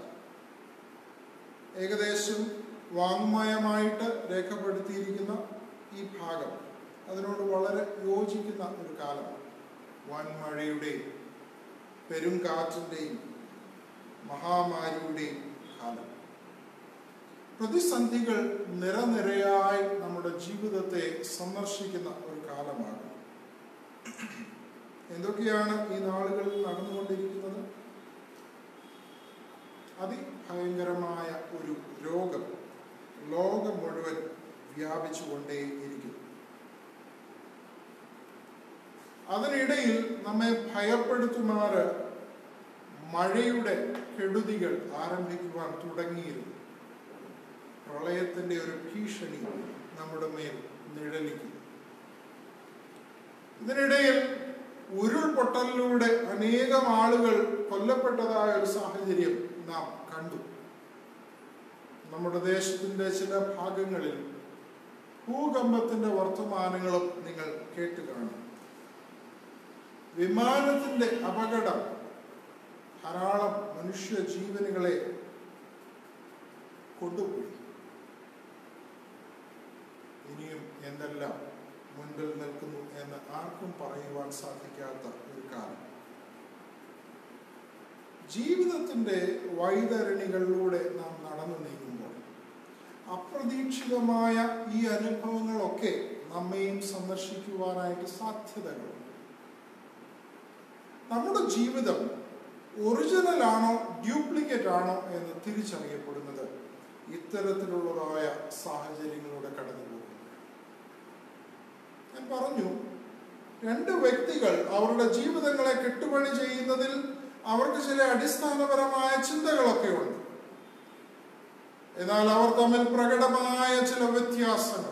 ഏകദേശം വാങ്മയമായിട്ട് രേഖപ്പെടുത്തിയിരിക്കുന്ന ഈ ഭാഗം അതിനോട് വളരെ യോജിക്കുന്ന ഒരു കാലമാണ്. വൻമഴയുടെയും പെരുങ്കാറ്റിൻ്റെയും മഹാമാരിയുടെയും കാലം. പ്രതിസന്ധികൾ നിരനിരയായി നമ്മുടെ ജീവിതത്തെ സന്ദർശിക്കുന്ന ഒരു കാലമാണ്. എന്തൊക്കെയാണ് ഈ നാളുകളിൽ നടന്നുകൊണ്ടിരിക്കുന്നത്? അതിഭയങ്കരമായ ഒരു രോഗം ലോകം മുഴുവൻ വ്യാപിച്ചുകൊണ്ടേയിരിക്കുന്നു. അതിനിടയിൽ നമ്മെ ഭയപ്പെടുത്തുമാറ് മഴയുടെ കെടുതികൾ ആരംഭിക്കുവാൻ തുടങ്ങിയിരുന്നു. പ്രളയത്തിന്റെ ഒരു ഭീഷണി നമ്മുടെ മേൽ നിഴലിക്കുന്നു. ഇതിനിടയിൽ ഉരുൾപൊട്ടലിലൂടെ അനേകം ആളുകൾ കൊല്ലപ്പെട്ടതായ ഒരു സാഹചര്യം നാം കണ്ടു. നമ്മുടെ ദേശത്തിന്റെ ചില ഭാഗങ്ങളിൽ ഭൂകമ്പത്തിന്റെ വർത്തമാനങ്ങളും നിങ്ങൾ കേട്ടു കാണും. വിമാനത്തിന്റെ അപകടം ധാരാളം മനുഷ്യ ജീവനുകളെ കൊണ്ടുപോയി. ഇനിയും എന്തെല്ലാം മുൻപിൽ നിൽക്കുന്നു എന്ന് ആർക്കും പറയുവാൻ സാധിക്കാത്ത ഒരു കാലം. ജീവിതത്തിന്റെ വൈതരണികളിലൂടെ നാം നടന്നു നീങ്ങുമ്പോൾ അപ്രതീക്ഷിതമായ ഈ അനുഭവങ്ങളൊക്കെ നമ്മെയും സന്ദർശിക്കുവാനായിട്ട് സാധ്യതകളുണ്ട്. നമ്മുടെ ജീവിതം ഒറിജിനൽ ആണോ ഡ്യൂപ്ലിക്കേറ്റ് ആണോ എന്ന് തിരിച്ചറിയപ്പെടുന്നത് ഇത്തരത്തിലുള്ളതായ സാഹചര്യങ്ങളിലൂടെ കടന്നു പോകുന്നു. ഞാൻ പറഞ്ഞു, രണ്ട് വ്യക്തികൾ അവരുടെ ജീവിതങ്ങളെ കെട്ടുപണി ചെയ്യുന്നതിൽ അവർക്ക് ചില അടിസ്ഥാനപരമായ ചിന്തകളൊക്കെ ഉണ്ട്. എന്നാൽ അവർ തമ്മിൽ പ്രകടമായ ചില വ്യത്യാസങ്ങൾ.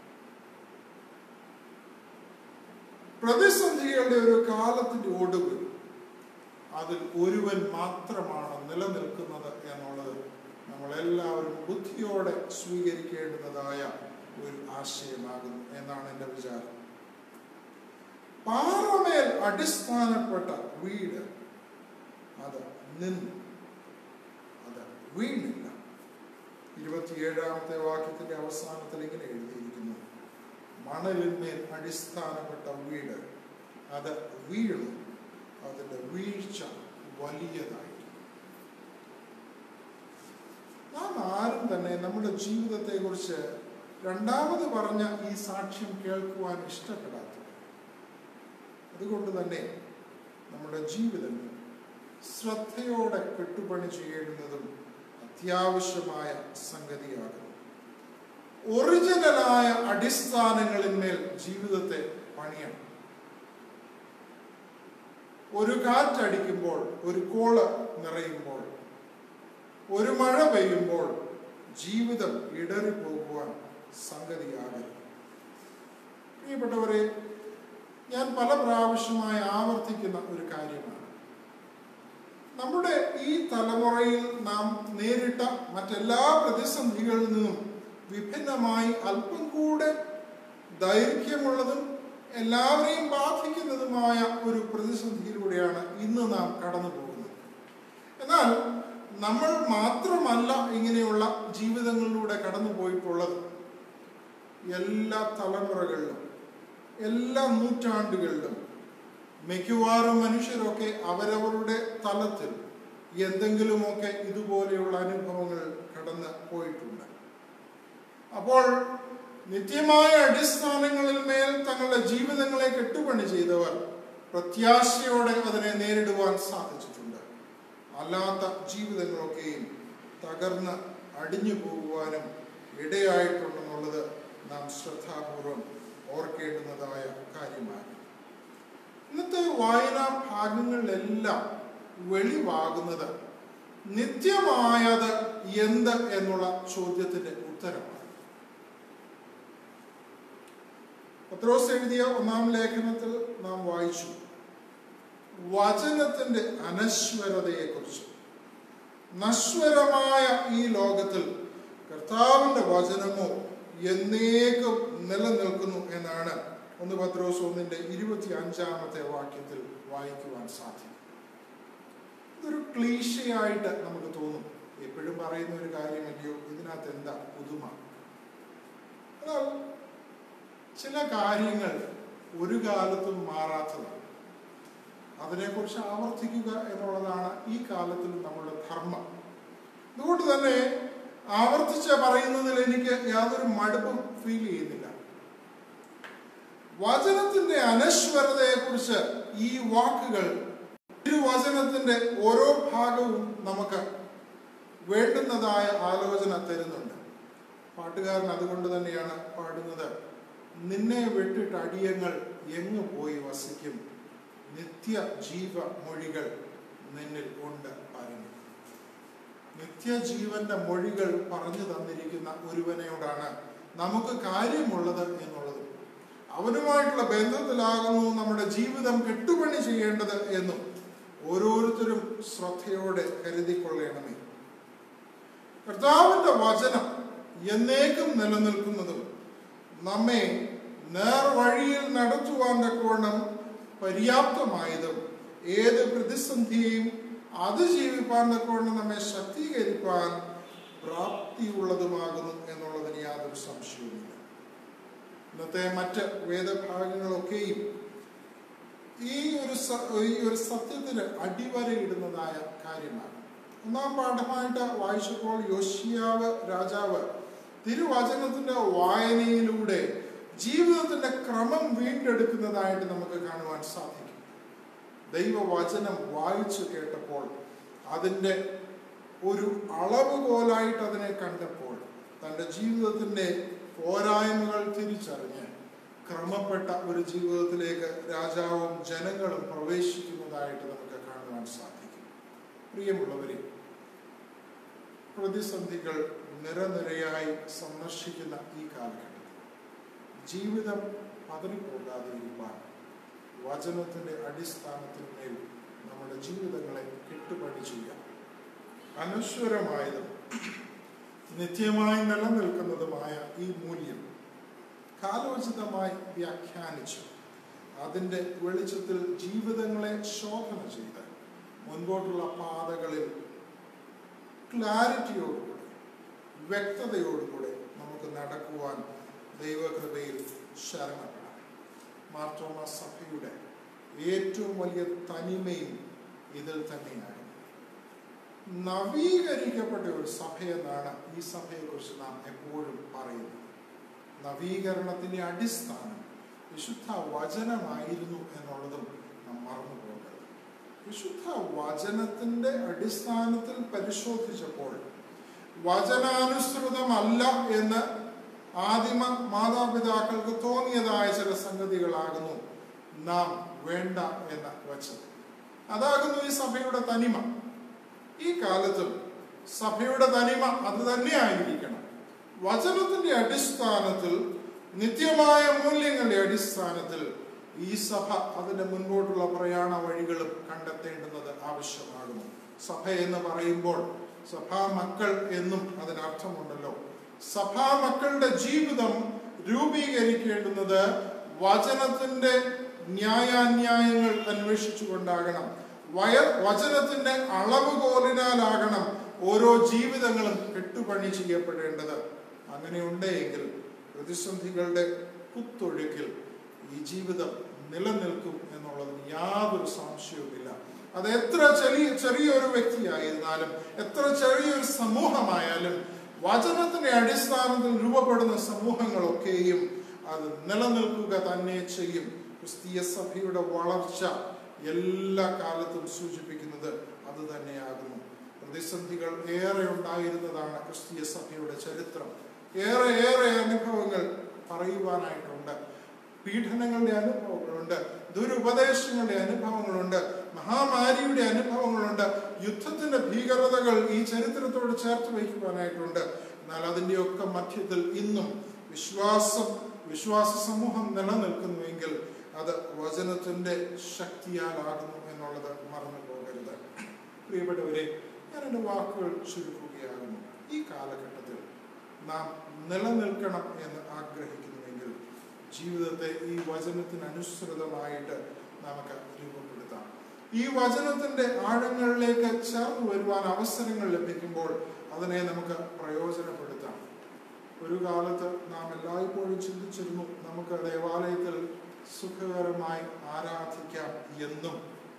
പ്രതിസന്ധികളുടെ ഒരു കാലത്തിന്റെ ഒടുവിൽ അതിൽ ഒരുവൻ മാത്രമാണ് നിലനിൽക്കുന്നത് എന്നുള്ളത് നമ്മളെല്ലാവരും ബുദ്ധിയോടെ സ്വീകരിക്കേണ്ടുന്നതായ ഒരു ആശയമാകുന്നു എന്നാണ് എൻ്റെ വിചാരം. പാറമേൽ അടിസ്ഥാനപ്പെട്ട വീട് അത് നിന്നു, അത് വീണില്ല. ഇരുപത്തിയേഴാമത്തെ വാക്യത്തിന്റെ അവസാനത്തിൽ ഇങ്ങനെ എഴുതിയിരിക്കുന്നു, മണലിന്മേൽ അടിസ്ഥാനപ്പെട്ട വീട് അത് വീണു, അതിന്റെ വീഴ്ച വലിയതായി. നാം ആരും തന്നെ നമ്മുടെ ജീവിതത്തെ കുറിച്ച് രണ്ടാമത് പറഞ്ഞ ഈ സാക്ഷ്യം കേൾക്കുവാൻ ഇഷ്ടപ്പെടാത്ത, അതുകൊണ്ട് തന്നെ നമ്മുടെ ജീവിതം ശ്രദ്ധയോടെ കെട്ടുപണി ചെയ്യേണ്ടുന്നതും അത്യാവശ്യമായ സംഗതിയാകുന്നു. ഒറിജിനലായ അടിസ്ഥാനങ്ങളിന്മേൽ ജീവിതത്തെ പണിയണം. ഒരു കാറ്റടിക്കുമ്പോൾ, ഒരു കോള് നിറയുമ്പോൾ, ഒരു മഴ പെയ്യുമ്പോൾ ജീവിതം ഇടറിപ്പോകുവാൻ സംഗതിയാകരുത്. പ്രിയപ്പെട്ടവരെ, ഞാൻ പല പ്രാവശ്യമായി ആവർത്തിക്കുന്ന ഒരു കാര്യമാണ്, നമ്മുടെ ഈ തലമുറയിൽ നാം നേരിട്ട മറ്റെല്ലാ പ്രതിസന്ധികളിൽ നിന്നും വിഭിന്നമായി അല്പം കൂടെ ദൈർഘ്യമുള്ളതും എല്ലാവരെയും ബാധിക്കുന്നതുമായ ഒരു പ്രതിസന്ധിയിലൂടെയാണ് ഇന്ന് നാം കടന്നു പോകുന്നത്. എന്നാൽ നമ്മൾ മാത്രമല്ല ഇങ്ങനെയുള്ള ജീവിതങ്ങളിലൂടെ കടന്നു പോയിട്ടുള്ളത്. എല്ലാ തലമുറകളിലും എല്ലാ നൂറ്റാണ്ടുകളിലും മിക്കവാറും മനുഷ്യരൊക്കെ അവരവരുടെ തലത്തിൽ എന്തെങ്കിലുമൊക്കെ ഇതുപോലെയുള്ള അനുഭവങ്ങൾ കടന്ന് പോയിട്ടുണ്ട്. അപ്പോൾ നിത്യമായ അടിസ്ഥാനങ്ങളിൽ മേൽ തങ്ങളുടെ ജീവിതങ്ങളെ കെട്ടുപണി ചെയ്തവർ പ്രത്യാശയോടെ അതിനെ നേരിടുവാൻ സാധിച്ചിട്ടുണ്ട്. അല്ലാത്ത ജീവിതങ്ങളൊക്കെയും തകർന്ന് അടിഞ്ഞു പോകുവാനും ഇടയായിട്ടുണ്ടെന്നുള്ളത് നാം ശ്രദ്ധാപൂർവം ഓർക്കേണ്ടുന്നതായ കാര്യമാണ്. ഇന്നത്തെ വായനാ ഭാഗങ്ങളിലെല്ലാം വെളിവാകുന്നത് നിത്യമായത് എന്ത് എന്നുള്ള ചോദ്യത്തിന്റെ ഉത്തരമാണ്. പത്രോസ് എഴുതിയ ഒന്നാം ലേഖനത്തിൽ നാം വായിച്ചു വചനത്തിന്റെ അനശ്വരതയെക്കുറിച്ച്. നശ്വരമായ ഈ ലോകത്തിൽ കർത്താവിന്റെ വചനമോ എന്നേക്കും നിലനിൽക്കുന്നു എന്നാണ് ഒന്ന് പത്രോസ് ഒന്നിന്റെ ഇരുപത്തി അഞ്ചാമത്തെ വാക്യത്തിൽ വായിക്കുവാൻ സാധിക്കും. ഇതൊരു ക്ലീശയായിട്ട് നമുക്ക് തോന്നും, എപ്പോഴും പറയുന്ന ഒരു കാര്യമല്ലയോ, ഇതിനകത്ത് എന്താ പുതുമ? എന്നാൽ ചില കാര്യങ്ങൾ ഒരു കാലത്തും മാറാത്തതാണ്. അതിനെക്കുറിച്ച് ആവർത്തിക്കുക എന്നുള്ളതാണ് ഈ കാലത്തിൽ നമ്മുടെ ധർമ്മം. അതുകൊണ്ട് തന്നെ ആവർത്തിച്ച് പറയുന്നതിൽ എനിക്ക് യാതൊരു മടുപ്പും ഫീൽ ചെയ്യുന്നില്ല. വചനത്തിന്റെ അനശ്വരതയെ കുറിച്ച് ഈ വാക്കുകൾ തിരുവചനത്തിന്റെ ഓരോ ഭാഗവും നമുക്ക് വേണ്ടുന്നതായ ആലോചന തരുന്നുണ്ട്. പാട്ടുകാരൻ അതുകൊണ്ട് തന്നെയാണ് പാടുന്നത്, നിന്നെ വിട്ടിട്ട് അടിയങ്ങൾ എങ്ങു പോയി വസിക്കും, നിത്യ ജീവ മൊഴികൾ നിന്നിൽ ഉണ്ട് പറഞ്ഞു. നിത്യജീവന്റെ മൊഴികൾ പറഞ്ഞു തന്നിരിക്കുന്ന ഒരുവനോടാണ് നമുക്ക് കാര്യമുള്ളത് എന്നുള്ളത്. അവനുമായിട്ടുള്ള ബന്ധത്തിലാകുന്നു നമ്മുടെ ജീവിതം കെട്ടുപണി ചെയ്യേണ്ടത് എന്നും ഓരോരുത്തരും ശ്രദ്ധയോടെ കരുതിക്കൊള്ളണമേ. കർത്താവിന്റെ വചനം എന്നേക്കും നിലനിൽക്കുന്നതും നമ്മെ നേർവഴിയിൽ നടത്തുവാൻ തക്കവണ്ണം പര്യാപ്തമായതും ഏത് പ്രതിസന്ധിയെയും അതിജീവിപ്പാൻ തക്കവണ്ണം നമ്മെ ശക്തീകരിപ്പാൻ പ്രാപ്തിയുള്ളതുമാകുന്നു എന്നുള്ളതിന് യാതൊരു സംശയവുമില്ല. ഇന്നത്തെ മറ്റ് വേദഭാഗങ്ങളൊക്കെയും ഈ ഒരു ഈ ഒരു സത്യത്തിന് അടിവരയിടുന്നതായ കാര്യമാണ്. ഒന്നാം പാഠമായിട്ട് വായിച്ചപ്പോൾ യോശിയാവ് രാജാവ് തിരുവചനത്തിന്റെ വായനയിലൂടെ ജീവിതത്തിന്റെ ക്രമം വീണ്ടെടുക്കുന്നതായിട്ട് നമുക്ക് കാണുവാൻ സാധിക്കും. ദൈവവചനം വായിച്ചു കേട്ടപ്പോൾ അതിൻ്റെ ഒരു അളവുകോലായിട്ട് അതിനെ കണ്ടപ്പോൾ തൻ്റെ ജീവിതത്തിന്റെ പോരായ്മകൾ തിരിച്ചറിഞ്ഞ് ക്രമപ്പെട്ട ഒരു ജീവിതത്തിലേക്ക് രാജാവും ജനങ്ങളും പ്രവേശിക്കുന്നതായിട്ട് നമുക്ക് കാണുവാൻ സാധിക്കും. പ്രിയമുള്ളവരെ, പ്രതിസന്ധികൾ നിരനിരയായി സന്ദർശിക്കുന്ന ഈ കാലഘട്ടത്തിൽ ജീവിതം പതറിപ്പോകാതിരിക്കാൻ വചനത്തിന്റെ അടിസ്ഥാനത്തിന്മേൽ നമ്മുടെ ജീവിതങ്ങളെ കെട്ടുപണി ചെയ്യാം. അനശ്വരമായതും നിത്യമായി നിലനിൽക്കുന്നതുമായ ഈ മൂല്യം കാലോചിതമായി വ്യാഖ്യാനിച്ചു അതിൻ്റെ വെളിച്ചത്തിൽ ജീവിതങ്ങളെ ശോധന ചെയ്ത് മുൻപോട്ടുള്ള പാതകളിൽ ക്ലാരിറ്റിയോടുകൂടെ വ്യക്തതയോടുകൂടെ നമുക്ക് നടക്കുവാൻ ദൈവകൃപയിൽ ശരണപ്പെടാം. മാർത്തോമ സഭയുടെ ഏറ്റവും വലിയ തനിമയും ഇതിൽ തന്നെയാണ്. നവീകരിക്കപ്പെട്ട ഒരു സഭയെന്നാണ് ഈ സഭയെക്കുറിച്ച് നാം എപ്പോഴും പറയുന്നത്. നവീകരണത്തിന്റെ അടിസ്ഥാനം വിശുദ്ധ വചനമായിരുന്നു എന്നുള്ളതും നാം മറന്നു പോകരുത്. വിശുദ്ധ വചനത്തിന്റെ അടിസ്ഥാനത്തിൽ പരിശോധിച്ചപ്പോൾ വചനാനുസൃതമല്ല എന്ന് ആദിമ മാതാപിതാക്കൾക്ക് തോന്നിയതായ ചില സംഗതികളാകുന്നു നാം വേണ്ട എന്ന് വച്ചത്. അതാകുന്നു ഈ സഭയുടെ തനിമ. ഈ കാലത്തും സഭയുടെ തനിമ അത് തന്നെയായിരിക്കണം. വചനത്തിന്റെ അടിസ്ഥാനത്തിൽ, നിത്യമായ മൂല്യങ്ങളുടെ അടിസ്ഥാനത്തിൽ ഈ സഭ അതിന്റെ മുൻപോട്ടുള്ള പ്രയാണ വഴികളും കണ്ടെത്തേണ്ടുന്നത് ആവശ്യമാകുന്നു. സഭ എന്ന് പറയുമ്പോൾ സഭാ മക്കൾ എന്നും അതിനർത്ഥമുണ്ടല്ലോ. സഭാ മക്കളുടെ ജീവിതം രൂപീകരിക്കേണ്ടുന്നത് വചനത്തിന്റെ ന്യായാന്യായങ്ങൾ അന്വേഷിച്ചുകൊണ്ടാകണം. വയ വചനത്തിന്റെ അളവുകോലിനാലാകണം ഓരോ ജീവിതങ്ങളും കെട്ടുപണി ചെയ്യപ്പെടേണ്ടത്. അങ്ങനെ ഉണ്ടെങ്കിൽ പ്രതിസന്ധികളുടെ കുത്തൊഴുക്കിൽ ഈ ജീവിതം നിലനിൽക്കും എന്നുള്ളതിന് യാതൊരു സംശയവുമില്ല. അത് എത്ര ചെറിയ ചെറിയൊരു വ്യക്തിയായിരുന്നാലും, എത്ര ചെറിയൊരു സമൂഹമായാലും, വചനത്തിന്റെ അടിസ്ഥാനത്തിൽ രൂപപ്പെടുന്ന സമൂഹങ്ങളൊക്കെയും അത് നിലനിൽക്കുക തന്നെ ചെയ്യും. ക്രിസ്തീയ സഭയുടെ വളർച്ച എല്ലാ കാലത്തും സൂചിപ്പിക്കുന്നത് അത് തന്നെയാകുന്നു. പ്രതിസന്ധികൾ ഏറെ ഉണ്ടായിരുന്നതാണ് ക്രിസ്തീയ സഭയുടെ ചരിത്രം. ഏറെ ഏറെ അനുഭവങ്ങൾ പറയുവാനായിട്ടുണ്ട്. പീഡനങ്ങളുടെ അനുഭവങ്ങളുണ്ട്, ദുരുപദേശങ്ങളുടെ അനുഭവങ്ങളുണ്ട്, മഹാമാരിയുടെ അനുഭവങ്ങളുണ്ട്, യുദ്ധത്തിന്റെ ഭീകരതകൾ ഈ ചരിത്രത്തോട് ചേർത്ത് വയ്ക്കുവാനായിട്ടുണ്ട്. എന്നാൽ അതിൻ്റെയൊക്കെ മധ്യത്തിൽ ഇന്നും വിശ്വാസം വിശ്വാസ സമൂഹം നിലനിൽക്കുന്നുവെങ്കിൽ അത് വചനത്തിന്റെ ശക്തിയാലാകുന്നു എന്നുള്ളത് മറന്നു പോകരുത്. പ്രിയപ്പെട്ടവരെ, ഞാൻ എൻ്റെ വാക്കുകൾ ചുരുക്കുകയാകുന്നു. ഈ കാലഘട്ടത്തിൽ നാം നിലനിൽക്കണം എന്ന് ആഗ്രഹിക്കുന്നുവെങ്കിൽ ജീവിതത്തെ ഈ വചനത്തിന് അനുസൃതമായിട്ട് നമുക്ക് രൂപപ്പെടുത്താം. ഈ വചനത്തിന്റെ ആഴങ്ങളിലേക്ക് ചേർന്ന് വരുവാൻ അവസരങ്ങൾ ലഭിക്കുമ്പോൾ അതിനെ നമുക്ക് പ്രയോജനപ്പെടുത്താം. ഒരു കാലത്ത് നാം എല്ലായ്പ്പോഴും ചിന്തിച്ചിരുന്നു നമുക്ക് ദേവാലയത്തിൽ സുഖകരമായി ആരാധിക്കാം എന്നും.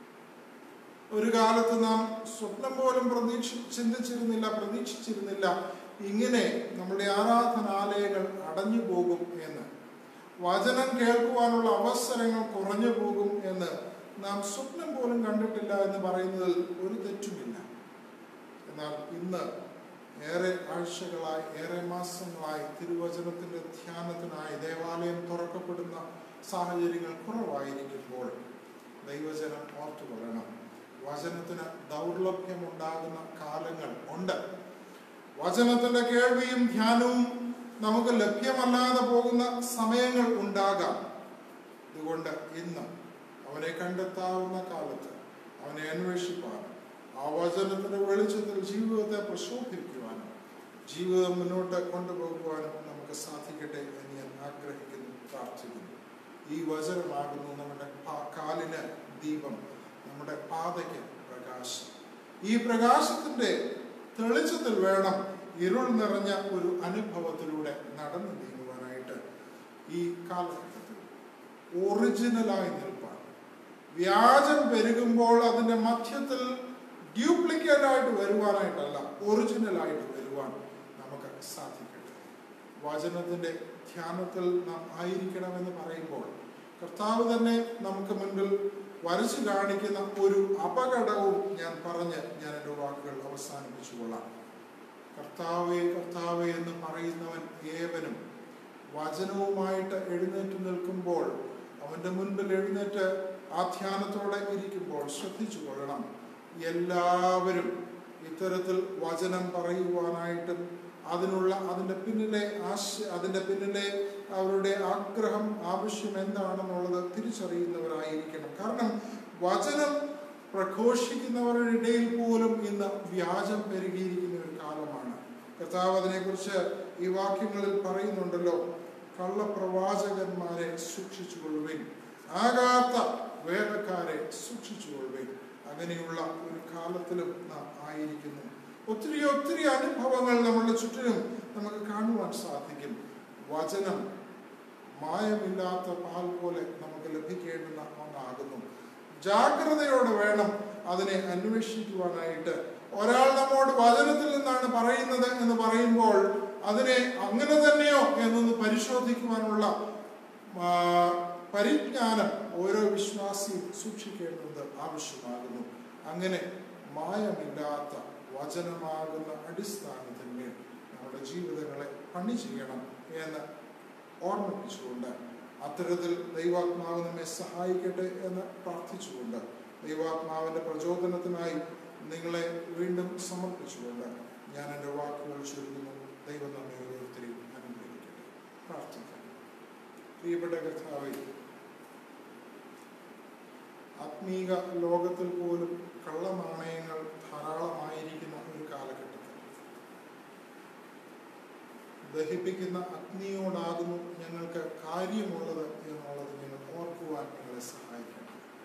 ഒരു കാലത്ത് നാം സ്വപ്നം പോലും പ്രതീക്ഷ ചിന്തിച്ചിരുന്നില്ല പ്രതീക്ഷിച്ചിരുന്നില്ല ഇങ്ങനെ നമ്മുടെ ആരാധനാലയങ്ങൾ അടഞ്ഞു പോകും എന്ന്, വചനം കേൾക്കുവാനുള്ള അവസരങ്ങൾ കുറഞ്ഞു പോകും എന്ന് നാം സ്വപ്നം പോലും കണ്ടിട്ടില്ല എന്ന് പറയുന്നതിൽ ഒരു തെറ്റുമില്ല. എന്നാൽ ഇന്ന് ഏറെ ആഴ്ചകളായി, ഏറെ മാസങ്ങളായി തിരുവചനത്തിന്റെ ധ്യാനത്തിനായി ദേവാലയം തുറക്കപ്പെടുന്ന സാഹചര്യങ്ങൾ കുറവായിരിക്കുമ്പോൾ ദൈവജനം ഓർത്തുകൊള്ളണം, വചനത്തിന് ദൗർലഭ്യമുണ്ടാകുന്ന കാലങ്ങൾ ഉണ്ട്. വചനത്തിന്റെ കേൾവിയും ധ്യാനവും നമുക്ക് ലഭ്യമല്ലാതെ പോകുന്ന സമയങ്ങൾ ഉണ്ടാകാം. അതുകൊണ്ട് ഇന്ന് അവനെ കണ്ടെത്താവുന്ന കാലത്ത് അവനെ അന്വേഷിപ്പാനും ആ വചനത്തിന്റെ വെളിച്ചത്തിൽ ജീവിതത്തെ പ്രശോഭിക്കുവാനും ജീവിതം മുന്നോട്ട് കൊണ്ടുപോകുവാനും നമുക്ക് സാധിക്കട്ടെ എന്ന് ഞാൻ ആഗ്രഹിക്കുന്നു, പ്രാർത്ഥിക്കുന്നു. ഈ വചനമാകുന്നു നമ്മുടെ കാലിന് ദീപം, നമ്മുടെ പാതയ്ക്ക് പ്രകാശം. ഈ പ്രകാശത്തിന്റെ തെളിച്ചത്തിൽ വേണം ഇരുൾ നിറഞ്ഞ ഒരു അനുഭവത്തിലൂടെ നടന്നു നീങ്ങുവാനായിട്ട്. ഈ കാലഘട്ടത്തിൽ ഒറിജിനലായി നിൽപ്പാൻ, വ്യാജം പെരുകുമ്പോൾ അതിന്റെ മധ്യത്തിൽ ഡ്യൂപ്ലിക്കേറ്റ് ആയിട്ട് വരുവാനായിട്ടല്ല, ഒറിജിനലായിട്ട് വരുവാൻ നമുക്ക് സാധിക്കട്ടെ. വചനത്തിന്റെ ധ്യാനത്തിൽ നാം ആയിരിക്കണമെന്ന് പറയുമ്പോൾ കർത്താവ് തന്നെ നമുക്ക് മുൻപിൽ വരച്ചു കാണിക്കുന്ന ഒരു അപകടവും ഞാൻ പറഞ്ഞ് ഞാൻ എൻ്റെ വാക്കുകൾ അവസാനിപ്പിച്ചു കൊള്ളാം. കർത്താവേ കർത്താവേ എന്ന് പറയുന്നവൻ ഏവനും വചനവുമായിട്ട് എഴുന്നേറ്റ് നിൽക്കുമ്പോൾ, അവന്റെ മുൻപിൽ എഴുന്നേറ്റ് ആ ധ്യാനത്തോടെ ഇരിക്കുമ്പോൾ ശ്രദ്ധിച്ചു കൊള്ളണം, എല്ലാവരും ഇത്തരത്തിൽ വചനം പറയുവാനായിട്ടും അതിനുള്ള അതിൻ്റെ പിന്നിലെ ആശയ അതിൻ്റെ പിന്നിലെ അവരുടെ ആഗ്രഹം ആവശ്യം എന്താണെന്നുള്ളത് തിരിച്ചറിയുന്നവരായിരിക്കണം. കാരണം വചനം പ്രഘോഷിക്കുന്നവരുടെ ഇടയിൽ പോലും ഇന്ന് വ്യാജം പെരുകിയിരിക്കുന്ന ഒരു കാലമാണ്. കർത്താവ് അതിനെക്കുറിച്ച് ഈ വാക്യങ്ങളിൽ പറയുന്നുണ്ടല്ലോ, കള്ളപ്രവാചകന്മാരെ സൂക്ഷിച്ചുകൊള്ളുവിൻ, ആകാത്ത വേദക്കാരെ സൂക്ഷിച്ചുകൊള്ളുവിൻ. അങ്ങനെയുള്ള ഒരു കാലത്തിലും നാം ആയിരിക്കുന്നു. ഒത്തിരി ഒത്തിരി അനുഭവങ്ങൾ നമ്മളുടെ ചുറ്റിനും നമുക്ക് കാണുവാൻ സാധിക്കും. വചനം മായമില്ലാത്ത പാൽ പോലെ നമുക്ക് ലഭിക്കേണ്ടുന്ന ഒന്നാകുന്നു. ജാഗ്രതയോടെ വേണം അതിനെ അന്വേഷിക്കുവാനായിട്ട്. ഒരാൾ നമ്മോട് വചനത്തിൽ നിന്നാണ് പറയുന്നത് എന്ന് പറയുമ്പോൾ അതിനെ അങ്ങനെ തന്നെയോ എന്നൊന്ന് പരിശോധിക്കുവാനുള്ള പരിജ്ഞാനം ഓരോ വിശ്വാസിയും സൂക്ഷിക്കേണ്ടത് ആവശ്യമാകുന്നു. അങ്ങനെ മായമില്ലാത്ത വചനമാകുന്ന അടിസ്ഥാനത്തിന്മേൽ നമ്മുടെ ജീവിതങ്ങളെ പണി ചെയ്യണം എന്ന് ഓർമ്മിപ്പിച്ചുകൊണ്ട് അത്തരത്തിൽ ദൈവാത്മാവ് നമ്മെ സഹായിക്കട്ടെ എന്ന് പ്രാർത്ഥിച്ചുകൊണ്ട് ദൈവാത്മാവിന്റെ പ്രചോദനത്തിനായി നിങ്ങളെ വീണ്ടും സമർപ്പിച്ചുകൊണ്ട് ഞാൻ എൻ്റെ വാക്കുകൾ ചുരുക്കുന്നു. ദൈവം നമ്മെ ഓരോരുത്തരെയും അനുഗ്രഹിക്കട്ടെ. പ്രാർത്ഥിക്കാം. പ്രിയപ്പെട്ട കർത്താവേ, ആത്മീക ലോകത്തിൽ പോലും കള്ളനാണയങ്ങൾ ധാരാളമായിരിക്കുന്ന ഒരു കാലഘട്ടത്തിൽ ദഹിപ്പിക്കുന്ന അഗ്നിയോടാകുന്നു ഞങ്ങൾക്ക് കാര്യമുള്ളത് എന്നുള്ളത് ഞങ്ങൾ ഓർക്കുവാൻ ഞങ്ങളെ സഹായിക്കണം.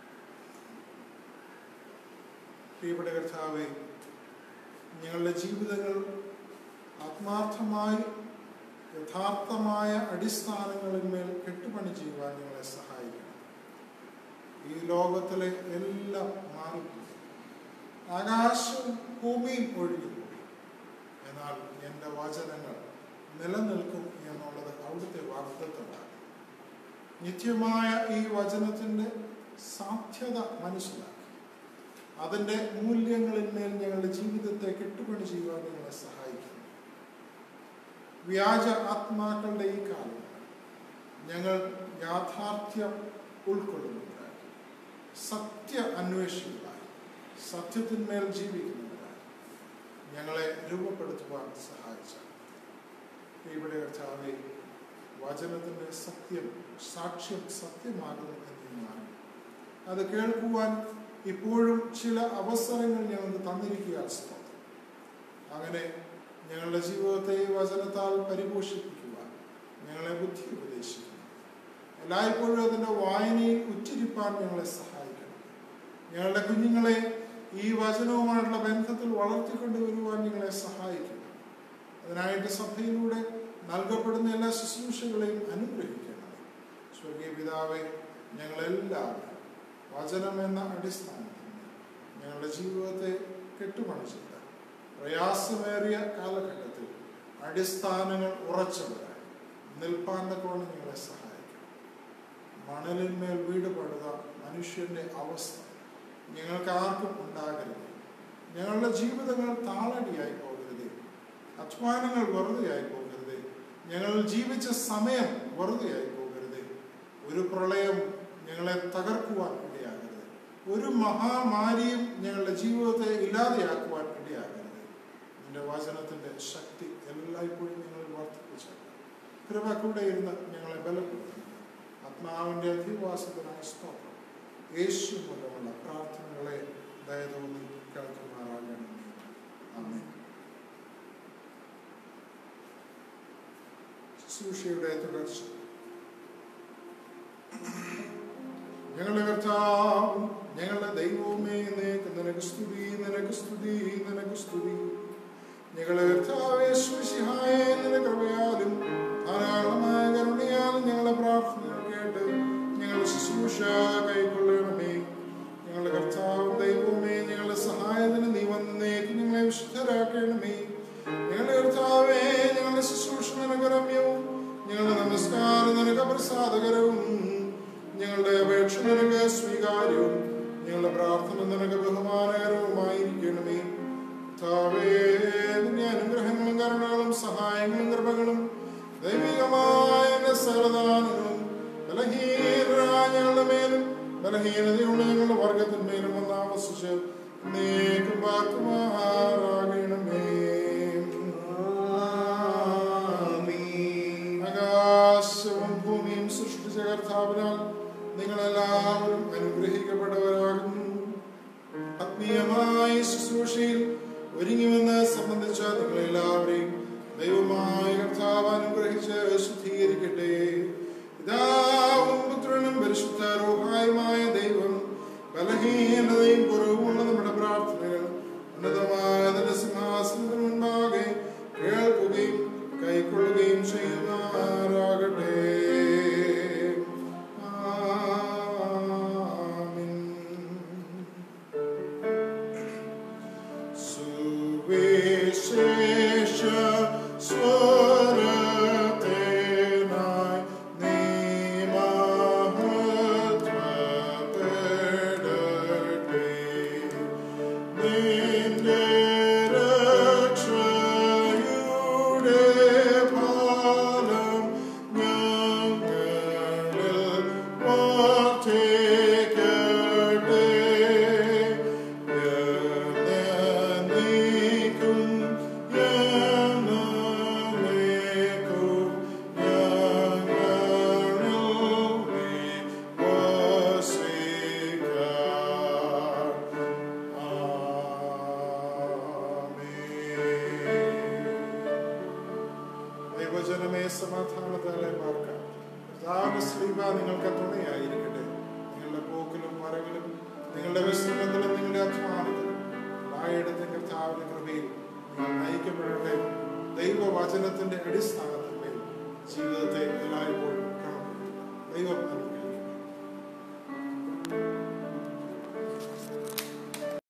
പ്രിയപ്പെട്ട കർത്താവേ, ഞങ്ങളുടെ ജീവിതങ്ങൾ ആത്മാർത്ഥമായി യഥാർത്ഥമായ അടിസ്ഥാനങ്ങളിന്മേൽ കെട്ടുപണി ചെയ്യുവാൻ ഞങ്ങളെ സഹായിക്കണം. ഈ ലോകത്തിലെ എല്ലാം മാറിപ്പോയി, ആകാശവും ഭൂമിയും ഒഴുകിപ്പോയി, എന്നാൽ എൻ്റെ വചനങ്ങൾ നിലനിൽക്കും എന്നുള്ളത് അവിടുത്തെ വാഗ്ദത്തമാണ്. നിത്യമായ ഈ വചനത്തിൻ്റെ സാധ്യത മനസ്സിലാക്കി അതിൻ്റെ മൂല്യങ്ങളിന്മേൽ ഞങ്ങളുടെ ജീവിതത്തെ കെട്ടുപണി ചെയ്യുവാൻ ഞങ്ങളെ സഹായിക്കുന്നു. വ്യാജ ആത്മാക്കളുടെ ഈ കാലം ഞങ്ങൾ യാഥാർത്ഥ്യം ഉൾക്കൊള്ളുന്നവരായി, സത്യ അന്വേഷികളായി, സത്യത്തിന്മേൽ ജീവിക്കുന്നവരായി ഞങ്ങളെ രൂപപ്പെടുത്തുവാൻ സഹായിച്ച ഇവിടെ കർത്താവേ, വചനത്തിൻ്റെ സത്യം സാക്ഷ്യം സത്യമാകുന്നു എന്ന് മാറി അത് കേൾക്കുവാൻ ഇപ്പോഴും ചില അവസരങ്ങൾ ഞങ്ങൾക്ക് തന്നിരിക്കുക. സ്തോത്രം. അങ്ങനെ ഞങ്ങളുടെ ജീവിതത്തെ വചനത്താൽ പരിപോഷിപ്പിക്കുവാൻ ഞങ്ങളെ ബുദ്ധി ഉപദേശിക്കുന്നു. എല്ലായ്പ്പോഴും അതിൻ്റെ വായനയിൽ ഉച്ചരിപ്പാൻ ഞങ്ങളെ സഹായിക്കണം. ഞങ്ങളുടെ കുഞ്ഞുങ്ങളെ ഈ വചനവുമായിട്ടുള്ള ബന്ധത്തിൽ വളർത്തിക്കൊണ്ടുവരുവാൻ ഞങ്ങളെ സഹായിക്കണം. അതിനായിട്ട് സഭയിലൂടെ നൽകപ്പെടുന്ന എല്ലാ ശുശ്രൂഷകളെയും അനുഗ്രഹിക്കണം. സ്വർഗീയ പിതാവേ, ഞങ്ങളെല്ലാവരും വചനം എന്ന അടിസ്ഥാനത്തിൽ ഞങ്ങളുടെ ജീവിതത്തെ കെട്ടുപണി ചെയ്ത പ്രയാസമേറിയ കാലഘട്ടത്തിൽ അടിസ്ഥാനങ്ങൾ ഉറച്ചവരായി നിൽപ്പാൻ തക്കവണ്ണം ഞങ്ങളെ സഹായിക്കണം. മണലിന്മേൽ വീട് പണിത മനുഷ്യന്റെ അവസ്ഥ ഞങ്ങൾക്ക് ആർക്കും ഉണ്ടാകരുത്. ഞങ്ങളുടെ ജീവിതങ്ങൾ താളടിയായി പോകരുത്. അധ്വാനങ്ങൾ വെറുതെയായി പോകരുത്. ഞങ്ങൾ ജീവിച്ച സമയം വെറുതെയായി പോകരുത്. ഒരു പ്രളയം ഞങ്ങളെ തകർക്കുവാൻ ഇടയാകരുത്. ഒരു മഹാമാരിയും ഞങ്ങളുടെ ജീവിതത്തെ ഇല്ലാതെയാക്കുവാൻ ഇടയാകരുത്. നിന്റെ വചനത്തിന്റെ ശക്തി എല്ലായ്പ്പോഴും ഞങ്ങൾ വർദ്ധിപ്പിച്ചു കൃപ കൂടെ ഇരുന്ന് ഞങ്ങളെ ബലപ്പെടുത്തുന്നു. ആത്മാവിന്റെ അധിവാസത്തിനായ സ്തോത്രം. യേശു മൂലമുള്ള പ്രാർത്ഥനകളെ ദയതോന്നി കേൾക്കുമാറാകണമേ. ആമേൻ. ശുശ്രൂഷയുടെ തുടർച്ച. ഞങ്ങളുടെ കർത്താവും ഞങ്ങളുടെ ദൈവവുമേ, നിനക്ക് സ്തുതി, നിനക്ക് സ്തുതി, നിനക്ക് സ്തുതി. ഞങ്ങളുടെ കർത്താവേ യേശുമിശിഹായേ, നിന്റെ കൃപയാലും ധാരാളമായ കരുണയാലും ഞങ്ങളുടെ പ്രാർത്ഥനകൾ കേട്ട് ഞങ്ങളുടെ ശുശ്രൂഷ കൈക്കൊള്ളണമേ. ഞങ്ങളുടെ കർത്താവും ദൈവവുമേ, ഞങ്ങളുടെ സഹായത്തിന് നീ വന്നേക്ക് ഞങ്ങളെ വിശുദ്ധരാക്കണമേ. ഞങ്ങളുടെ കർത്താവേ, ഞങ്ങളുടെ ശുശ്രൂഷ നിനക്ക് രമ്യവും ഞങ്ങളുടെ നമസ്കാരം നിനക്ക് പ്രസാദകരവും ഞങ്ങളുടെ അപേക്ഷ നിനക്ക് സ്വീകാര്യവും ഞങ്ങളുടെ പ്രാർത്ഥന നിനക്ക് ബഹുമാനകരവുമായിരിക്കണമേ. കർത്താവേ, നിന്റെ അനുഗ്രഹങ്ങളും കരുണകളും സഹായങ്ങളും കൃപകളും ദൈവികമായ സകലദാനങ്ങളും ബലഹീനരായ ഞങ്ങളുടെ മേലും ബലഹീനതയുള്ള ഞങ്ങളുടെ വർഗത്തിന്മേലും ഒന്നാവസിച്ച് നീക്കും പാർക്കുമാറാകണമേ. കർത്താവിനാൽ നിങ്ങളെല്ലാവരും അനുഗ്രഹിക്കപ്പെട്ടവരാകുന്നു. ആത്മീയമായ ശുശ്രൂഷയിൽ ഒരുങ്ങിവെന്ന് സംബന്ധിച്ച നിങ്ങളെല്ലാവരെയും ദൈവമായ കർത്താവ് അനുഗ്രഹിച്ച് ശുദ്ധീകരിക്കട്ടെ. പിതാവും പുത്രനും പരിശുദ്ധ റൂഹായുമായ ദൈവം ബലഹീനതയും കുറവുമുള്ള നമ്മുടെ പ്രാർത്ഥനകൾ ഉന്നതമായ തന്റെ സിംഹാസനത്തിന് മുൻപാകെ കേൾക്കുകയും കൈക്കൊള്ളുകയും ചെയ്യുമാറാകട്ടെ. ആമീൻ. സുവിശേഷ സ്വരത്തിനായി നീ മഹത്വപ്പെടട്ടെ. നിന്റെ രക്ഷയുടെ ഫലം ഞങ്ങളിൽ വർദ്ധിക്കട്ടെ. എന്നേക്കും എന്നേക്കും ഞങ്ങളിൽ നീ വസിക്ക. ദൈവജനമേ, സമാധാനത്താലെ പാർക്കാം. കർത്താവിന്റെ സ്ലീബ നിങ്ങൾക്ക് തുണയായിരിക്കട്ടെ. നിങ്ങളുടെ പോക്കിലും വരവിലും നിങ്ങളുടെ വിശ്രമത്തിലും നിങ്ങളുടെ അധ്വാനത്തിലും എല്ലായിടത്തും കർത്താവിന്റെ കൃപയിൽ നിങ്ങൾ നയിക്കപ്പെടട്ടെ. ദൈവവചനത്തിന്റെ അടിസ്ഥാനത്തിന്മേൽ ജീവിതത്തെ എല്ലായ്പ്പോഴും ക്രമപ്പെടുത്തുക. ദൈവം